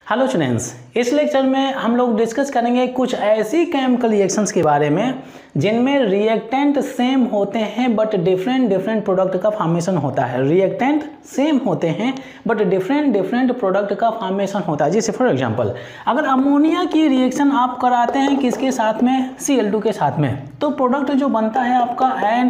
Hello students, इस lecture में हम लोग डिस्कस करेंगे कुछ ऐसी केमिकल रिएक्शंस के बारे में जिनमें रिएक्टेंट सेम होते हैं बट डिफरेंट प्रोडक्ट का फॉर्मेशन होता है। रिएक्टेंट सेम होते हैं बट डिफरेंट प्रोडक्ट का फॉर्मेशन होता है। जैसे फॉर एग्जांपल अगर अमोनिया की रिएक्शन आप कराते हैं किसके साथ में, Cl2 के साथ में, तो प्रोडक्ट जो बनता है आपका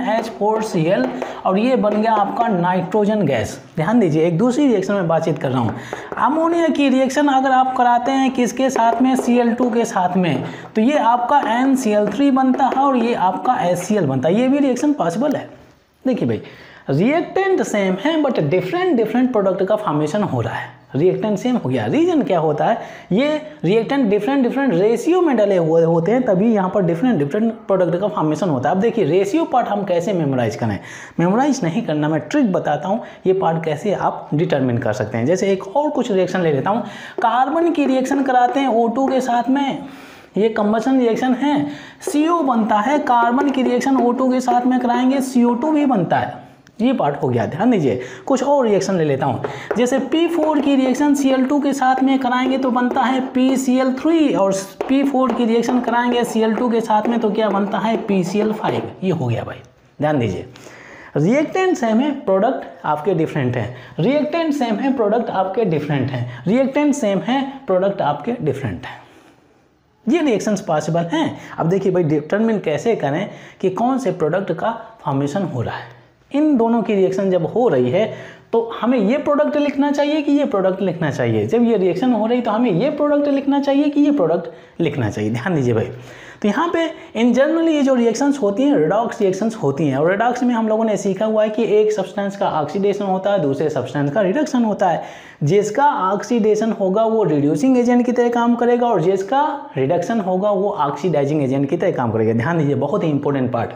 NH4Cl और ये बन गया आपका नाइट्रोजन गैस। ध्यान दीजिए, एक दूसरी रिएक्शन में बातचीत कर रहा हूँ। अमोनिया की रिएक्शन अगर आप कराते हैं किसके साथ में, Cl2 के साथ में, तो ये आपका NCl3 बनता है और ये आपका HCl बनता है। ये भी रिएक्शन पॉसिबल है। देखिए भाई, रिएक्टेंट सेम है बट डिफरेंट प्रोडक्ट का फॉर्मेशन हो रहा है। रिएक्टेंट सेम हो गया, रीजन क्या होता है, ये रिएक्टेंट डिफरेंट रेशियो में डले हुए होते हैं, तभी यहाँ पर डिफरेंट प्रोडक्ट का फॉर्मेशन होता है। अब देखिए रेशियो पार्ट हम कैसे मेमोराइज करें, मेमोराइज नहीं करना, मैं ट्रिक बताता हूँ ये पार्ट कैसे आप डिटरमिन कर सकते हैं। जैसे एक और कुछ रिएक्शन ले लेता हूँ, कार्बन की रिएक्शन कराते हैं O2 के साथ में, ये कंबशन रिएक्शन है, CO बनता है। कार्बन की रिएक्शन O2 के साथ में कराएंगे, CO2 भी बनता है। ये पार्ट हो गया। ध्यान दीजिए, कुछ और रिएक्शन ले लेता हूँ। जैसे P4 की रिएक्शन Cl2 के साथ में कराएंगे तो बनता है PCl3 और P4 की रिएक्शन कराएंगे Cl2 के साथ में तो क्या बनता है PCl5। ये हो गया भाई। ध्यान दीजिए, रिएक्टेंट सेम है, प्रोडक्ट आपके डिफरेंट हैं। रिएक्टेंट सेम है, प्रोडक्ट आपके डिफरेंट हैं। रिएक्टेंट सेम है, प्रोडक्ट आपके डिफरेंट हैं। ये रिएक्शंस पॉसिबल हैं। अब देखिए भाई, डिटरमिन कैसे करें कि कौन से प्रोडक्ट का फॉर्मेशन हो रहा है। इन दोनों की रिएक्शन जब हो रही है तो हमें ये प्रोडक्ट लिखना चाहिए कि ये प्रोडक्ट लिखना चाहिए। जब ये रिएक्शन हो रही तो हमें ये प्रोडक्ट लिखना चाहिए कि ये प्रोडक्ट लिखना चाहिए। ध्यान दीजिए भाई, तो यहाँ पे इन जनरली ये जो रिएक्शंस होती हैं रिडॉक्स रिएक्शंस होती हैं, और रिडॉक्स में हम लोगों ने सीखा हुआ है कि एक सब्सटेंस का ऑक्सीडेशन होता है, दूसरे सब्सटेंस का रिडक्शन होता है। जिसका ऑक्सीडेशन होगा वो रिड्यूसिंग एजेंट की तरह काम करेगा और जिसका रिडक्शन होगा वो ऑक्सीडाइजिंग एजेंट की तरह काम करेगा। ध्यान दीजिए, बहुत ही इंपॉर्टेंट पार्ट,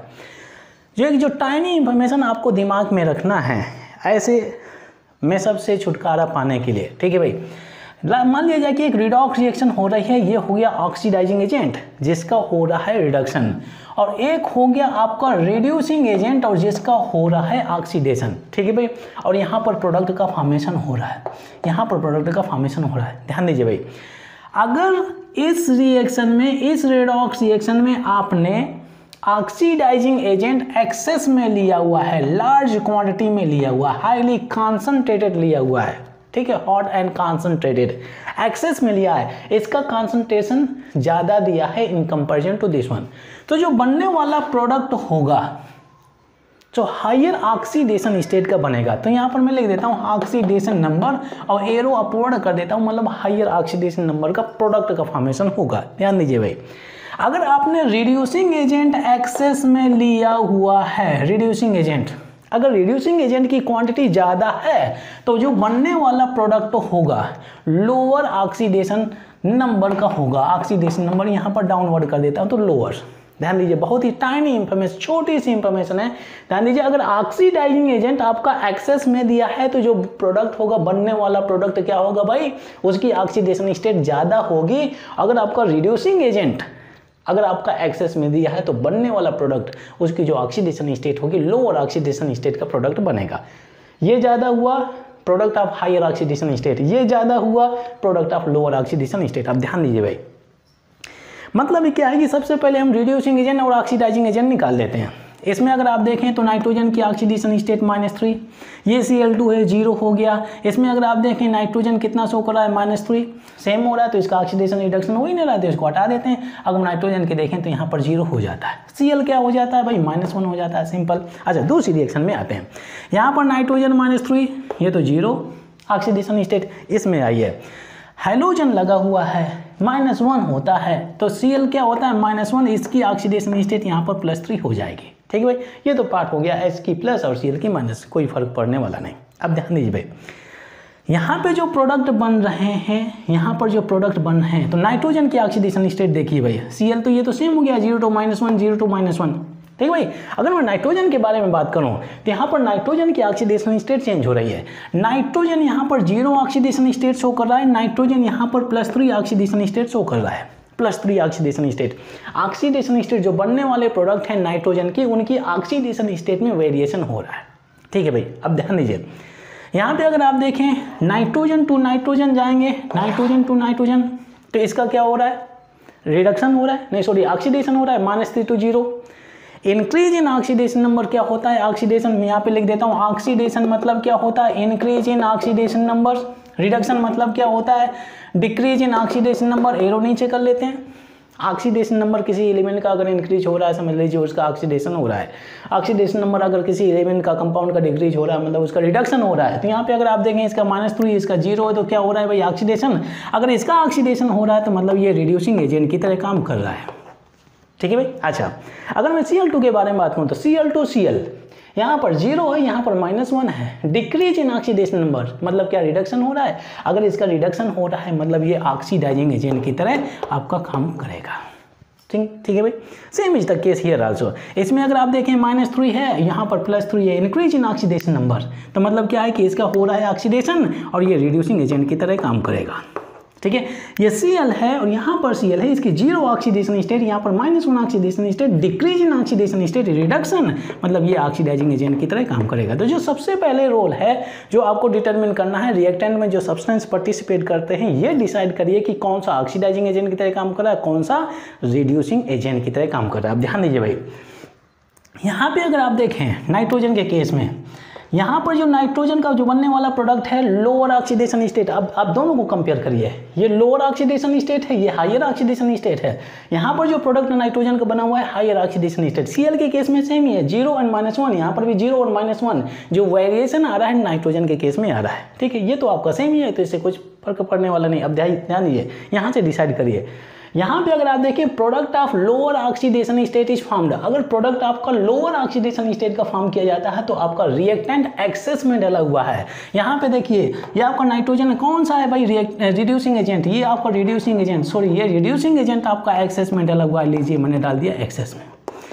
जो टाइनी इंफॉर्मेशन आपको दिमाग में रखना है ऐसे में सबसे छुटकारा पाने के लिए। ठीक है भाई, मान लिया जाए कि एक रिडॉक्स रिएक्शन हो रही है, ये हो गया ऑक्सीडाइजिंग एजेंट जिसका हो रहा है रिडक्शन, और एक हो गया आपका रिड्यूसिंग एजेंट और जिसका हो रहा है ऑक्सीडेशन। ठीक है भाई, और यहाँ पर प्रोडक्ट का फॉर्मेशन हो रहा है, यहाँ पर प्रोडक्ट का फॉर्मेशन हो रहा है। ध्यान दीजिए भाई, अगर इस रिएक्शन में, इस रिडॉक्स रिएक्शन में आपने ऑक्सीडाइजिंग एजेंट एक्सेस में लिया हुआ है, लार्ज क्वांटिटी में लिया हुआ, हाईली कॉन्सेंट्रेटेड लिया हुआ है, ठीक है, हॉट एंड कॉन्सेंट्रेटेड एक्सेस में लिया है, इसका कॉन्सेंट्रेशन ज़्यादा दिया है in comparison to this one, तो जो बनने वाला प्रोडक्ट होगा जो हायर ऑक्सीडेशन स्टेट का बनेगा, तो यहाँ पर मैं लिख देता हूँ ऑक्सीडेशन नंबर और एरो अपवर्ड कर देता हूँ, मतलब हायर ऑक्सीडेशन नंबर का प्रोडक्ट का फॉर्मेशन होगा। ध्यान दीजिए भाई, अगर आपने रिड्यूसिंग एजेंट एक्सेस में लिया हुआ है, रिड्यूसिंग एजेंट, अगर रिड्यूसिंग एजेंट की क्वांटिटी ज़्यादा है तो जो बनने वाला प्रोडक्ट होगा लोअर ऑक्सीडेशन नंबर का होगा। ऑक्सीडेशन नंबर यहाँ पर डाउनवर्ड कर देता हूँ तो लोअर। ध्यान दीजिए, बहुत ही टाइनी इंफॉर्मेशन, छोटी सी इंफॉर्मेशन है। ध्यान दीजिए, अगर ऑक्सीडाइजिंग एजेंट आपका एक्सेस में दिया है तो जो प्रोडक्ट होगा, बनने वाला प्रोडक्ट क्या होगा भाई, उसकी ऑक्सीडेशन स्टेट ज़्यादा होगी। अगर आपका रिड्यूसिंग एजेंट अगर आपका एक्सेस में दिया है तो बनने वाला प्रोडक्ट, उसकी जो ऑक्सीडेशन स्टेट होगी लोअर ऑक्सीडेशन स्टेट का प्रोडक्ट बनेगा। ये ज़्यादा हुआ product of higher oxidation state, ये ज़्यादा हुआ product of lower oxidation state. अब ध्यान दीजिए भाई, मतलब क्या है कि सबसे पहले हम रिड्यूसिंग एजेंट और ऑक्सीडाइजिंग एजेंट निकाल लेते हैं। इसमें अगर आप देखें तो नाइट्रोजन की ऑक्सीडेशन स्टेट -3, ये Cl2 है 0 हो गया। इसमें अगर आप देखें नाइट्रोजन कितना शो कर रहा है -3, सेम हो रहा है तो इसका ऑक्सीडेशन रिडक्शन हो ही नहीं रहा है तो इसको हटा देते हैं। अगर नाइट्रोजन के देखें तो यहाँ पर 0 हो जाता है, Cl क्या हो जाता है भाई -1 हो जाता है, सिंपल। अच्छा, दूसरी रिएक्शन में आते हैं। यहाँ पर नाइट्रोजन -3, ये तो 0 ऑक्सीडेशन स्टेट, इसमें आई है हाइड्रोजन लगा हुआ है -1 होता है तो Cl क्या होता है -1, इसकी ऑक्सीडेशन स्टेट यहाँ पर +3 हो जाएगी। ठीक है भाई, ये तो पार्ट हो गया H की प्लस और Cl की माइनस, कोई फर्क पड़ने वाला नहीं। अब ध्यान दीजिए भाई, यहाँ पे जो प्रोडक्ट बन रहे हैं, यहाँ पर जो प्रोडक्ट बन रहे हैं, तो नाइट्रोजन की ऑक्सीडेशन स्टेट देखिए भाई, Cl तो ये तो सेम हो गया 0 to -1, 0 to -1। ठीक है भाई, अगर मैं नाइट्रोजन के बारे में बात करूँ तो यहाँ पर नाइट्रोजन की ऑक्सीडेशन स्टेट चेंज हो रही है। नाइट्रोजन यहाँ पर 0 ऑक्सीडेशन स्टेट शो कर रहा है, नाइट्रोजन यहाँ पर +3 ऑक्सीडेशन स्टेट शो कर रहा है, +3 ऑक्सीडेशन स्टेट। ऑक्सीडेशन स्टेट जो बनने वाले प्रोडक्ट हैं नाइट्रोजन की, उनकी ऑक्सीडेशन स्टेट में वेरिएशन हो रहा है। ठीक है भाई, अब ध्यान दीजिए, यहाँ पे अगर आप देखें नाइट्रोजन टू नाइट्रोजन जाएंगे, नाइट्रोजन टू नाइट्रोजन, तो इसका क्या हो रहा है, रिडक्शन हो रहा है, नहीं सॉरी ऑक्सीडेशन हो रहा है, -3 to 0। Increase in oxidation number क्या होता है, ऑक्सीडेशन मैं यहाँ पे लिख देता हूँ, ऑक्सीडेशन मतलब क्या होता है, increase in oxidation number. Reduction मतलब क्या होता है, decrease in oxidation number. Arrow नीचे कर लेते हैं। ऑक्सीडेशन नंबर किसी एलिमेंट का अगर इंक्रीज हो रहा है समझ लीजिए उसका ऑक्सीडेशन हो रहा है। ऑक्सीडेशन नंबर अगर किसी एलिमेंट का कंपाउंड का डिक्रीज हो रहा है मतलब उसका रिडक्शन हो रहा है। तो यहाँ पे अगर आप देखें इसका -3 इसका 0 है तो क्या हो रहा है भाई, ऑक्सीडेशन। अगर इसका ऑक्सीडेशन हो रहा है तो मतलब ये रिड्यूसिंग एजेंट की तरह काम कर रहा है। ठीक है भाई। अच्छा, अगर मैं Cl2 के बारे में बात करूँ तो Cl2Cl यहाँ पर 0 है, यहाँ पर -1 है। डिक्रीज इन ऑक्सीडेशन नंबर मतलब क्या, रिडक्शन हो रहा है। अगर इसका रिडक्शन हो रहा है मतलब ये ऑक्सीडाइजिंग एजेंट की तरह आपका काम करेगा। ठीक है भाई। Same is the case here also. इसमें अगर आप देखें -3 है, यहाँ पर +3 है, इंक्रीज इन ऑक्सीडेशन नंबर, तो मतलब क्या है कि इसका हो रहा है ऑक्सीडेशन और ये रिड्यूसिंग एजेंट की तरह काम करेगा। ठीक है, ये Cl है और यहाँ पर Cl है, इसकी 0 ऑक्सीडेशन स्टेट, यहाँ पर -1 oxidation state, decrease in oxidation state, reduction, मतलब ये ऑक्सीडाइजिंग एजेंट की तरह काम करेगा। तो जो सबसे पहले रोल है जो आपको डिटरमिन करना है, रिएक्टेंट में जो सब्सटेंस पार्टिसिपेट करते हैं ये डिसाइड करिए कि कौन सा ऑक्सीडाइजिंग एजेंट की तरह काम कर रहा है, कौन सा रिड्यूसिंग एजेंट की तरह काम कर रहा है। आप ध्यान दीजिए भाई, यहाँ पे अगर आप देखें नाइट्रोजन के केस में, यहाँ पर जो नाइट्रोजन का जो बनने वाला प्रोडक्ट है लोअर ऑक्सीडेशन स्टेट। अब आप दोनों को कंपेयर करिए, ये लोअर ऑक्सीडेशन स्टेट है, ये हायर ऑक्सीडेशन स्टेट है। यहाँ पर जो प्रोडक्ट नाइट्रोजन का बना हुआ है हायर ऑक्सीडेशन स्टेट। Cl के केस में सेम ही है, 0 और -1, यहाँ पर भी 0 और -1। जो वेरिएशन आ रहा है नाइट्रोजन के केस में आ रहा है। ठीक है, ये तो आपका सेम ही है, तो इससे कुछ फर्क पड़ने वाला नहीं। अब ध्यान दीजिए, यहाँ से डिसाइड करिए। यहाँ पे अगर आप देखिए product of lower oxidation state is formed. अगर प्रोडक्ट आपका लोअर ऑक्सीडेशन स्टेट का फॉर्म किया जाता है तो आपका रिएक्टेंट एक्सेस में डला हुआ है। यहाँ पे देखिए ये आपका नाइट्रोजन कौन सा है भाई, रिड्यूसिंग एजेंट। ये आपका रिड्यूसिंग एजेंट, सॉरी ये रिड्यूसिंग एजेंट आपका एक्सेस में डला हुआ है। लीजिए मैंने डाल दिया एक्सेस में।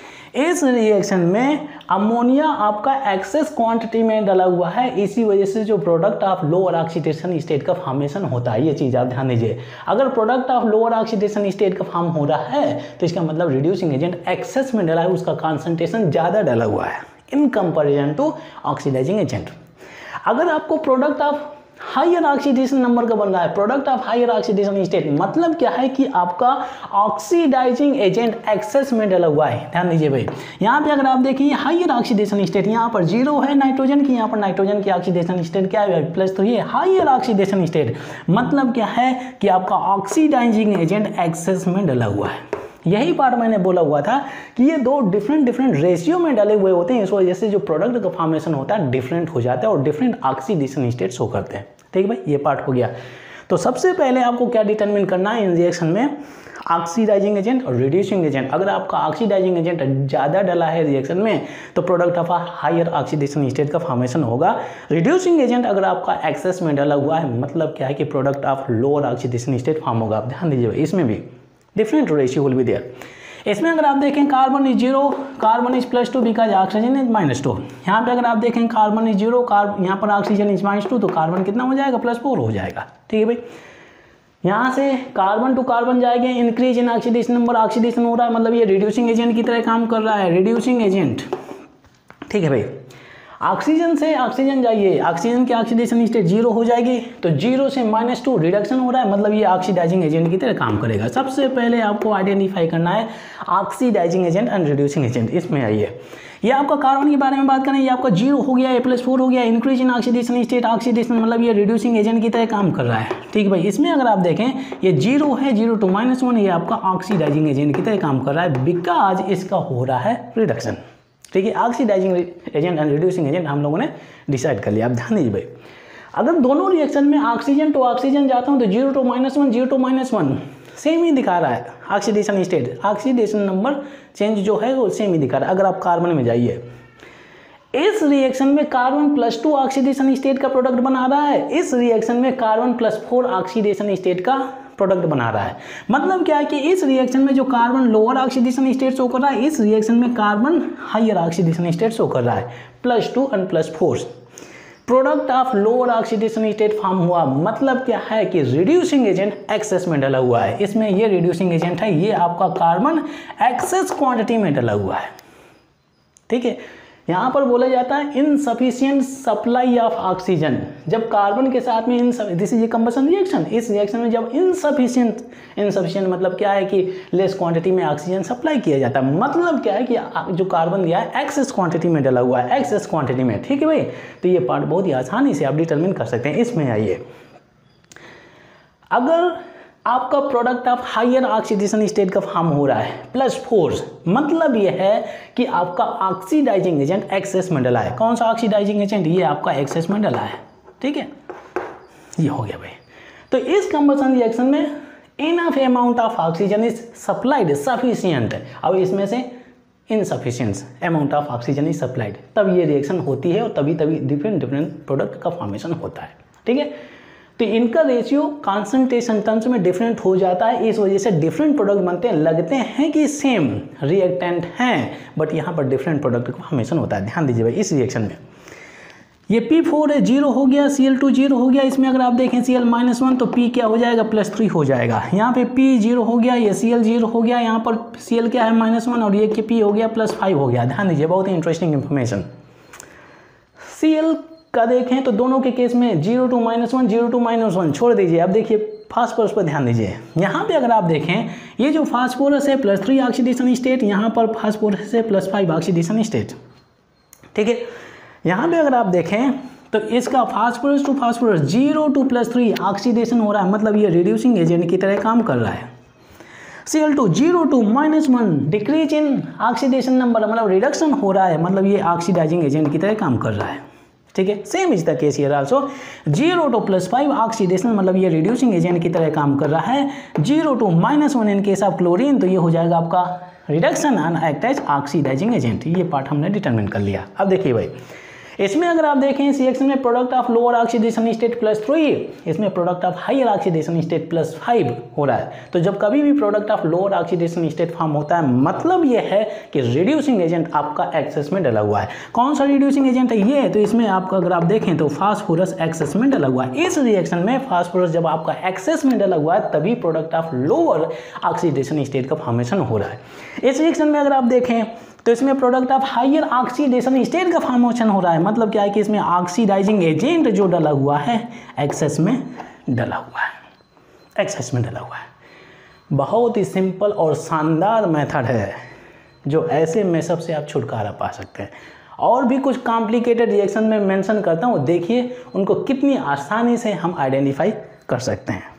इस रिएक्शन में अमोनिया आपका एक्सेस क्वांटिटी में डला हुआ है, इसी वजह से जो product of lower oxidation state का फॉर्मेशन होता है। ये चीज़ आप ध्यान दीजिए, अगर product of lower oxidation state का फॉर्म हो रहा है तो इसका मतलब रिड्यूसिंग एजेंट एक्सेस में डला है, उसका कॉन्सेंट्रेशन ज़्यादा डला हुआ है in comparison to oxidising agent. अगर आपको product of higher oxidation number का बन रहा है, product of higher oxidation state, मतलब क्या है कि आपका ऑक्सीडाइजिंग एजेंट एक्सेस में डला हुआ है। ध्यान दीजिए भाई, यहाँ पे अगर आप देखिए हायर ऑक्सीडेशन स्टेट, यहाँ पर 0 है नाइट्रोजन की, यहाँ पर नाइट्रोजन की ऑक्सीडेशन स्टेट क्या है प्लस, तो ये हायर ऑक्सीडेशन स्टेट मतलब क्या है कि आपका ऑक्सीडाइजिंग एजेंट एक्सेस में डला हुआ है। यही पार्ट मैंने बोला हुआ था कि ये दो डिफरेंट रेशियो में डले हुए होते हैं, इस वजह से जो प्रोडक्ट का फॉर्मेशन होता है डिफरेंट हो जाता है और डिफरेंट ऑक्सीडेशन स्टेट शो करते हैं। ठीक है भाई, ये पार्ट हो गया। तो सबसे पहले आपको क्या डिटरमिन करना है इन रिएक्शन में, ऑक्सीडाइजिंग एजेंट और रिड्यूसिंग एजेंट। अगर आपका ऑक्सीडाइजिंग एजेंट ज़्यादा डला है रिएक्शन में तो product of higher oxidation state का फॉर्मेशन होगा। रिड्यूसिंग एजेंट अगर आपका एक्सेस में डला हुआ है मतलब क्या है कि product of lower oxidation state form होगा। आप ध्यान दीजिए, इसमें भी different ratio will be there. इसमें अगर आप देखें carbon is 0, carbon is +2 because oxygen is -2। यहाँ पे अगर आप देखें कार्बन इज 0, यहाँ पर ऑक्सीजन इज -2, तो कार्बन कितना हो जाएगा, +4 हो जाएगा। ठीक है भाई, यहाँ से कार्बन टू कार्बन जाएंगे, increase in oxidation number, oxidation हो रहा है मतलब ये रिड्यूसिंग एजेंट की तरह काम कर रहा है, रिड्यूसिंग एजेंट। ठीक है भाई, ऑक्सीजन से ऑक्सीजन जाइए, ऑक्सीजन की ऑक्सीडेशन स्टेट 0 हो जाएगी, तो 0 से -2 रिडक्शन हो रहा है मतलब ये ऑक्सीडाइजिंग एजेंट की तरह काम करेगा। सबसे पहले आपको आइडेंटिफाई करना है oxidising agent and reducing agent. इसमें आइए, ये आपका कार्बन के बारे में बात करें, ये आपका 0 हो गया, A+4 हो गया, increase in oxidation state, oxidation मतलब ये रिड्यूसिंग एजेंट की तरह काम कर रहा है। ठीक है भाई, इसमें अगर आप देखें ये 0 है, 0 to -1, ये आपका ऑक्सीडाइजिंग एजेंट की तरह काम कर रहा है बिकॉज इसका हो रहा है रिडक्शन। ठीक है, oxidising agent and reducing agent हम लोगों ने डिसाइड कर लिया। आप ध्यान दीजिए भाई, अगर दोनों रिएक्शन में ऑक्सीजन टू ऑक्सीजन जाता हूं तो 0 to -1, 0 to -1 सेम ही दिखा रहा है oxidation state, oxidation number change जो है वो सेम ही दिखा रहा है। अगर आप कार्बन में जाइए, इस रिएक्शन में कार्बन +2 ऑक्सीडेशन स्टेट का प्रोडक्ट बना रहा है, इस रिएक्शन में कार्बन +4 ऑक्सीडेशन स्टेट का प्रोडक्ट बना रहा है। मतलब क्या है कि इस रिएक्शन में जो carbon lower oxidation state show कर रहा है, इस रिएक्शन में carbon higher oxidation state show कर रहा है, +2 और +4। Product of lower oxidation state form हुआ मतलब क्या है कि रिड्यूसिंग एजेंट एक्सेस में डला हुआ है। इसमें ये रिड्यूसिंग एजेंट है, ये आपका कार्बन एक्सेस क्वांटिटी में डला हुआ है। ठीक है, यहाँ पर बोला जाता है इनसफिशिएंट सप्लाई ऑफ ऑक्सीजन। जब कार्बन के साथ में this is a combustion reaction, इस रिएक्शन में जब इनसफिशिएंट मतलब क्या है कि लेस क्वांटिटी में ऑक्सीजन सप्लाई किया जाता है। मतलब क्या है कि जो कार्बन दिया है एक्सेस क्वांटिटी में डला हुआ है, एक्सेस क्वांटिटी में। ठीक है भाई, तो ये पार्ट बहुत ही आसानी से आप डिटरमिन कर सकते हैं। इसमें आइए, अगर आपका product of higher oxidation state का फॉर्म हो रहा है प्लस फोर्स, मतलब ये है कि आपका ऑक्सीडाइजिंग एजेंट एक्सेस में डला है। कौन सा ऑक्सीडाइजिंग एजेंट? ये आपका एक्सेस में डला है। ठीक है, ये हो गया भाई। तो इस कंबशन रिएक्शन में enough amount of oxygen is supplied sufficient, अब इसमें से insufficient amount of oxygen is supplied, तब ये रिएक्शन होती है और तभी डिफरेंट प्रोडक्ट का फॉर्मेशन होता है। ठीक है, तो इनका रेशियो कॉन्सेंट्रेशन टर्म्स में डिफरेंट हो जाता है, इस वजह से डिफरेंट प्रोडक्ट बनते हैं। लगते हैं कि सेम रिएक्टेंट हैं, बट यहाँ पर डिफरेंट प्रोडक्ट का फॉर्मेशन होता है। ध्यान दीजिए भाई, इस रिएक्शन में ये P4 है, 0 हो गया, Cl2 0 हो गया। इसमें अगर आप देखें Cl-1 तो P क्या हो जाएगा? +3 हो जाएगा। यहाँ पे P 0 हो गया, ये Cl 0 हो गया, यहाँ पर Cl क्या है -1 और ये P हो गया +5 हो गया। ध्यान दीजिए, बहुत ही इंटरेस्टिंग इंफॉर्मेशन। Cl का देखें तो दोनों के केस में 0 to -1 0 to -1 छोड़ दीजिए। अब देखिए फास्फोरस पर ध्यान दीजिए। यहाँ पे अगर आप देखें, ये जो फास्फोरस है +3 ऑक्सीडेशन स्टेट, यहाँ पर फास्फोरस है +5 ऑक्सीडेशन स्टेट। ठीक है, यहाँ पे अगर आप देखें तो इसका phosphorus to phosphorus 0 to +3 oxidation हो रहा है, मतलब ये रिड्यूसिंग एजेंट की तरह काम कर रहा है। Cl2 0 to -1 decrease in oxidation number, मतलब रिडक्शन हो रहा है, मतलब ये ऑक्सीडाइजिंग एजेंट की तरह काम कर रहा है। ठीक है, same is the case here also. 0 to +5 oxidation, मतलब ये रिड्यूसिंग एजेंट की तरह काम कर रहा है। 0 to -1 in case of chlorine, तो ये हो जाएगा आपका reduction and act as oxidising agent. ये पार्ट हमने डिटरमिन कर लिया। अब देखिए भाई, इसमें अगर आप देखें इस रिएक्शन में product of lower oxidation state +3, इसमें product of higher oxidation state +5 हो रहा है। तो जब कभी भी product of lower oxidation state form होता है, मतलब ये है कि रिड्यूसिंग एजेंट आपका एक्सेस में डला हुआ है। कौन सा रिड्यूसिंग एजेंट है? ये। तो इसमें आपका अगर आप देखें तो फास्फोरस एक्सेस में डला हुआ है। इस रिएक्शन में फास्फोरस जब आपका एक्सेस में डला हुआ है, तभी product of lower oxidation state का फॉर्मेशन हो रहा है। इस रिएक्शन में अगर आप देखें तो इसमें product of higher oxidation state का फॉर्मेशन हो रहा है, मतलब क्या है कि इसमें ऑक्सीडाइजिंग एजेंट जो डला हुआ है एक्सेस में डला हुआ है, एक्सेस में डला हुआ है। बहुत ही सिंपल और शानदार मेथड है, जो ऐसे मेथड से आप छुटकारा पा सकते हैं। और भी कुछ कॉम्प्लिकेटेड रिएक्शन में मेंशन करता हूँ, देखिए उनको कितनी आसानी से हम आइडेंटिफाई कर सकते हैं।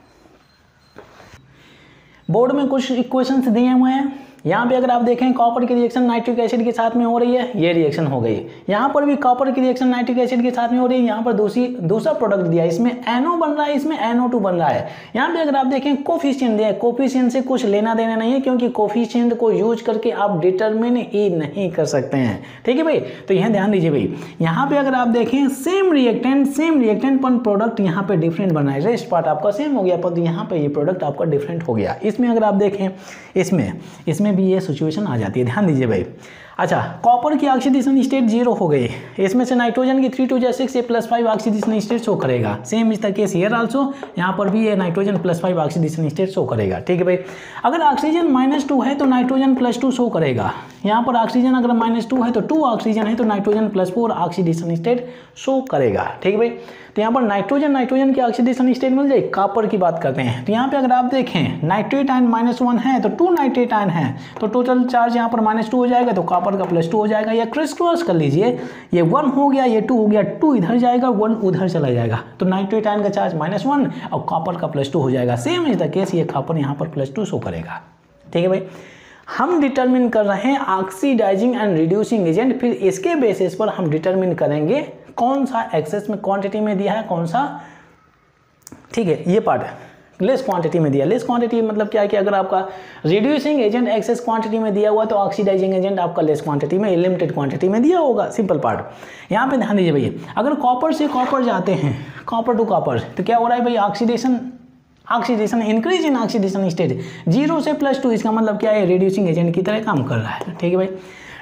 बोर्ड में कुछ इक्वेशंस दिए हुए हैं। यहाँ पे अगर आप देखें कॉपर की रिएक्शन नाइट्रिक एसिड के साथ में हो रही है, ये रिएक्शन हो गई। यहाँ पर भी कॉपर की रिएक्शन नाइट्रिक एसिड के साथ में हो रही है। यहाँ पर दूसरा प्रोडक्ट दिया है, इसमें NO बन रहा है, इसमें NO2 बन रहा है। यहाँ पे अगर आप देखें कोफिशिएंट दिया है, कोफिशिएंट से कुछ लेना देना नहीं है, क्योंकि कोफिशिएंट को यूज करके आप डिटरमिन ही नहीं कर सकते हैं। ठीक है भाई, तो यहाँ ध्यान दीजिए भाई। यहाँ पे अगर आप देखें सेम रिएक्टेंट पर प्रोडक्ट यहाँ पे डिफरेंट बना है। रेस्ट पार्ट आपका सेम हो गया, पर यहाँ पे ये प्रोडक्ट आपका डिफरेंट हो गया। इसमें अगर आप देखें, इसमें भी ये सिचुएशन आ जाती है। ध्यान दीजिए भाई। अच्छा, कॉपर की ऑक्सीडेशन स्टेट 0 हो गई, इसमें से नाइट्रोजन की 3 2 6 ये +5 ऑक्सीडेशन स्टेट शो करेगा। Same is the case here also, यहाँ पर भी ये नाइट्रोजन +5 ऑक्सीडेशन स्टेट शो करेगा। ठीक है भाई। अगर ऑक्सीजन -2 है तो नाइट्रोजन +2 शो करेगा। यहाँ पर ऑक्सीजन अगर -2 है तो 2 ऑक्सीजन है तो नाइट्रोजन +4 ऑक्सीडेशन स्टेट शो करेगा। ठीक है भाई। तो यहाँ पर नाइट्रोजन की ऑक्सीडेशन स्टेट मिल जाए। कॉपर की बात करते हैं, तो यहाँ पे अगर आप देखें नाइट्रेट आयन -1 है तो 2 नाइट्रेट आयन है, तो टोटल चार्ज यहाँ पर -2 हो जाएगा, तो कॉपर का +2 हो जाएगा। या क्रिस क्रॉस कर लीजिए, ये 1 हो गया, ये 2 हो गया, 2 इधर जाएगा, 1 उधर चला जाएगा, तो नाइट्रेट आयन का चार्ज -1 और कॉपर का +2 हो जाएगा। सेम इज द केस, ये कॉपर यहाँ पर +2 शो करेगा। ठीक है भाई। हम डिटरमिन कर रहे हैं ऑक्सीडाइजिंग एंड रिड्यूसिंग एजेंट, फिर इसके बेसिस पर हम डिटरमिन करेंगे कौन सा एक्सेस में क्वांटिटी में दिया है, कौन सा। ठीक है, ये पार्ट है लेस क्वांटिटी में दिया। लेस क्वांटिटी मतलब क्या है कि अगर आपका रिड्यूसिंग एजेंट एक्सेस क्वांटिटी में दिया हुआ तो ऑक्सीडाइजिंग एजेंट आपका लेस क्वांटिटी में, लिमिटेड क्वांटिटी में दिया होगा। Simple part. यहाँ पे ध्यान दीजिए भैया, अगर कॉपर से कॉपर जाते हैं, कॉपर टू कॉपर, तो क्या हो रहा है भाई? Oxidation increase in oxidation state 0 से +2, इसका मतलब क्या है? रिड्यूसिंग एजेंट की तरह काम कर रहा है। ठीक है भाई।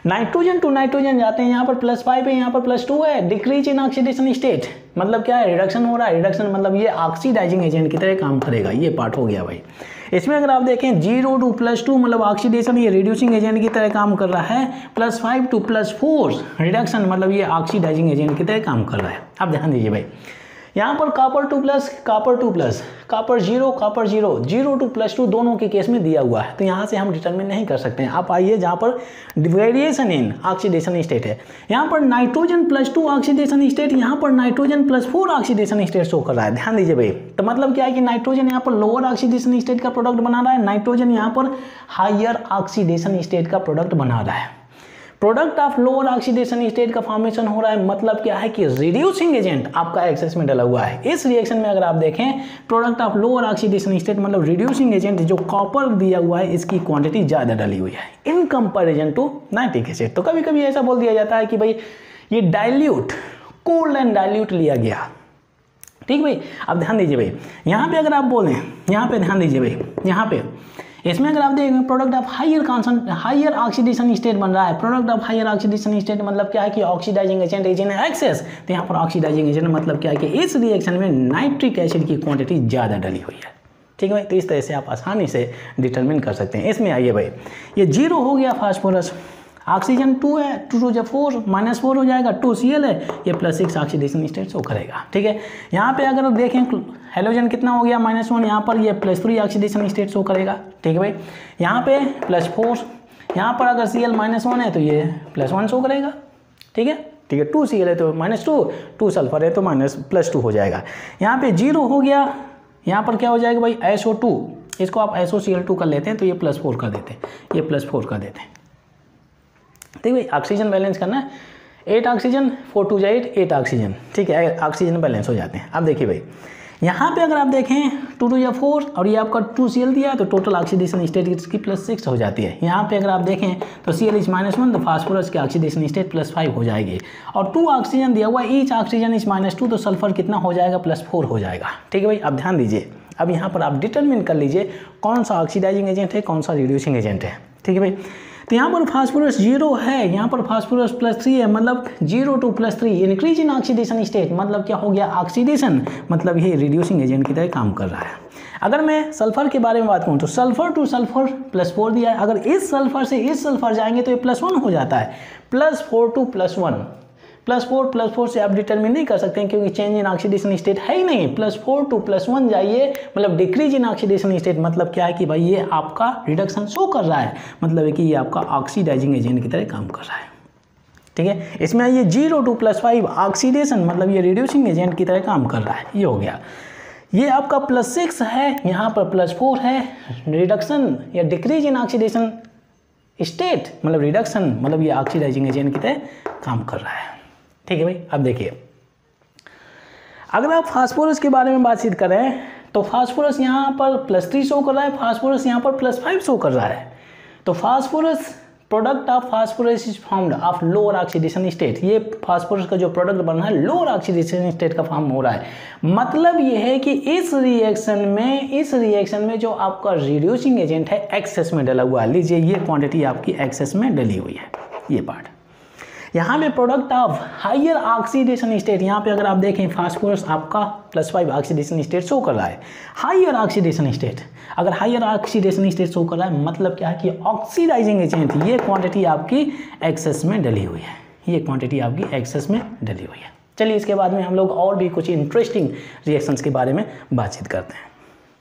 नाइट्रोजन टू नाइट्रोजन जाते हैं, यहाँ पर +5 है, यहाँ पर +2 है, डिक्रीज इन ऑक्सीडेशन स्टेट मतलब क्या है, रिडक्शन हो रहा है। रिडक्शन मतलब ये ऑक्सीडाइजिंग एजेंट की तरह काम करेगा, ये पार्ट हो गया भाई। इसमें अगर आप देखें 0 to +2 मतलब ऑक्सीडेशन, ये रिड्यूसिंग एजेंट की तरह काम कर रहा है। +5 to +4 रिडक्शन मतलब ये ऑक्सीडाइजिंग एजेंट की तरह काम कर रहा है। आप ध्यान दीजिए भाई, यहाँ पर copper 2 plus, copper 0, copper 0 to +2 दोनों के केस में दिया हुआ है, तो यहाँ से हम डिटरमिन नहीं कर सकते हैं। आप आइए जहाँ पर वेरिएशन इन ऑक्सीडेशन स्टेट है, यहाँ पर नाइट्रोजन +2 ऑक्सीडेशन स्टेट, यहाँ पर नाइट्रोजन +4 ऑक्सीडेशन स्टेट शो कर रहा है। ध्यान दीजिए भाई, तो मतलब क्या है कि नाइट्रोजन यहाँ पर लोअर ऑक्सीडेशन स्टेट का प्रोडक्ट बना रहा है, नाइट्रोजन यहाँ पर हायर ऑक्सीडेशन स्टेट का प्रोडक्ट बना रहा है। Product of lower oxidation state का फॉर्मेशन हो रहा है, मतलब क्या है कि रिड्यूसिंग एजेंट आपका एक्सेस में डला हुआ है। इस रिएक्शन में अगर आप देखें product of lower oxidation state मतलब रिड्यूसिंग एजेंट जो कॉपर दिया हुआ है इसकी क्वांटिटी ज़्यादा डली हुई है in comparison to nitric acid. तो कभी कभी ऐसा बोल दिया जाता है कि भाई ये डाइल्यूट, कोल्ड एंड डाइल्यूट लिया गया, ठीक भाई। अब ध्यान दीजिए भाई, यहाँ पे अगर आप बोलें, यहाँ पे ध्यान दीजिए भाई, यहाँ पे इसमें अगर आप देखें product of higher oxidation state बन रहा है। Product of higher oxidation state मतलब क्या है कि oxidising agent is in excess, तो यहाँ पर ऑक्सीडाइजिंग एजेंट मतलब क्या है कि इस रिएक्शन में नाइट्रिक एसिड की क्वांटिटी ज़्यादा डली हुई है, ठीक है भाई। तो इस तरह से आप आसानी से डिटरमिन कर सकते हैं। इसमें आइए भाई, ये 0 हो गया फास्फोरस, ऑक्सीजन 2 है, 2 to the 4 -4 हो जाएगा, 2Cl है, ये +6 ऑक्सीडेशन स्टेट शो करेगा, ठीक है। यहाँ पे अगर देखें हेलोजन कितना हो गया -1, यहाँ पर ये +3 ऑक्सीडेशन स्टेट शो करेगा, ठीक है भाई। यहाँ पे +4, यहाँ पर अगर Cl -1 है तो ये +1 शो करेगा, ठीक है। 2Cl है तो -2, 2 सल्फर है तो +2 हो जाएगा। यहाँ पे 0 हो गया, यहाँ पर क्या हो जाएगा भाई SO2, इसको आप SOCl2 कर लेते हैं तो ये +4 कर देते हैं, ये +4 कर देते हैं, ठीक है। ऑक्सीजन बैलेंस करना है, 8 ऑक्सीजन 4 2 8 ऑक्सीजन, ठीक है, ऑक्सीजन बैलेंस हो जाते हैं। अब देखिए भाई, यहाँ पे अगर आप देखें 2 to the 4 और ये आपका 2Cl दिया है तो टोटल ऑक्सीडेशन स्टेट इसकी +6 हो जाती है। यहाँ पे अगर आप देखें तो Cl इज -1 तो फास्फोरस की ऑक्सीडेशन स्टेट +5 हो जाएगी, और 2 ऑक्सीजन दिया हुआ, ईच ऑक्सीजन इज -2 तो सल्फर कितना हो जाएगा +4 हो जाएगा, ठीक है भाई। अब ध्यान दीजिए, अब यहाँ पर आप डिटरमिन कर लीजिए कौन सा ऑक्सीडाइजिंग एजेंट है, कौन सा रिड्यूसिंग एजेंट है, ठीक है भाई। तो यहाँ पर फास्फोरस 0 है, यहाँ पर फास्फोरस +3 है, मतलब 0 to +3 increase in oxidation state मतलब क्या हो गया ऑक्सीडेशन, मतलब ये रिड्यूसिंग एजेंट की तरह काम कर रहा है। अगर मैं सल्फर के बारे में बात करूँ तो सल्फर टू सल्फर +4 दिया है, अगर इस सल्फर से इस सल्फर जाएंगे तो ये +1 हो जाता है, +4 to +1, +4 से आप डिटरमिन नहीं कर सकते हैं क्योंकि चेंज इन ऑक्सीडेशन स्टेट है ही नहीं। +4 to +1 जाइए मतलब डिक्रीज इन ऑक्सीडेशन स्टेट, मतलब क्या है कि भाई ये आपका रिडक्शन शो कर रहा है, मतलब है कि ये आपका ऑक्सीडाइजिंग एजेंट की तरह काम कर रहा है, ठीक है। इसमें ये 0 to +5 ऑक्सीडेशन मतलब ये रिड्यूसिंग एजेंट की तरह काम कर रहा है, ये हो गया। ये आपका +6 है, यहाँ पर +4 है, रिडक्शन या डिक्रीज इन ऑक्सीडेशन स्टेट मतलब रिडक्शन मतलब ये ऑक्सीडाइजिंग एजेंट की तरह काम कर रहा है, ठीक है भाई। अब देखिए, अगर आप फास्फोरस के बारे में बातचीत करें तो फास्फोरस यहाँ पर +3 शो कर रहा है, फास्फोरस यहाँ पर +5 शो कर रहा है। तो phosphorus product of phosphorus is formed of lower oxidation state, ये फास्फोरस का जो प्रोडक्ट बन रहा है लोअर ऑक्सीडेशन स्टेट का फॉर्म हो रहा है। मतलब ये है कि इस रिएक्शन में जो आपका रिड्यूसिंग एजेंट है एक्सेस में डला हुआ है। लीजिए ये क्वांटिटी आपकी एक्सेस में डली हुई है, ये पार्ट। यहाँ पे product of higher oxidation state, यहाँ पे अगर आप देखें फास्फोरस आपका +5 ऑक्सीडेशन स्टेट शो कर रहा है। हायर ऑक्सीडेशन स्टेट, अगर हायर ऑक्सीडेशन स्टेट शो कर रहा है मतलब क्या है कि ऑक्सीडाइजिंग एजेंट ये क्वांटिटी आपकी एक्सेस में डली हुई है, ये क्वांटिटी आपकी एक्सेस में डली हुई है। चलिए इसके बाद में हम लोग और भी कुछ इंटरेस्टिंग रिएक्शंस के बारे में बातचीत करते हैं।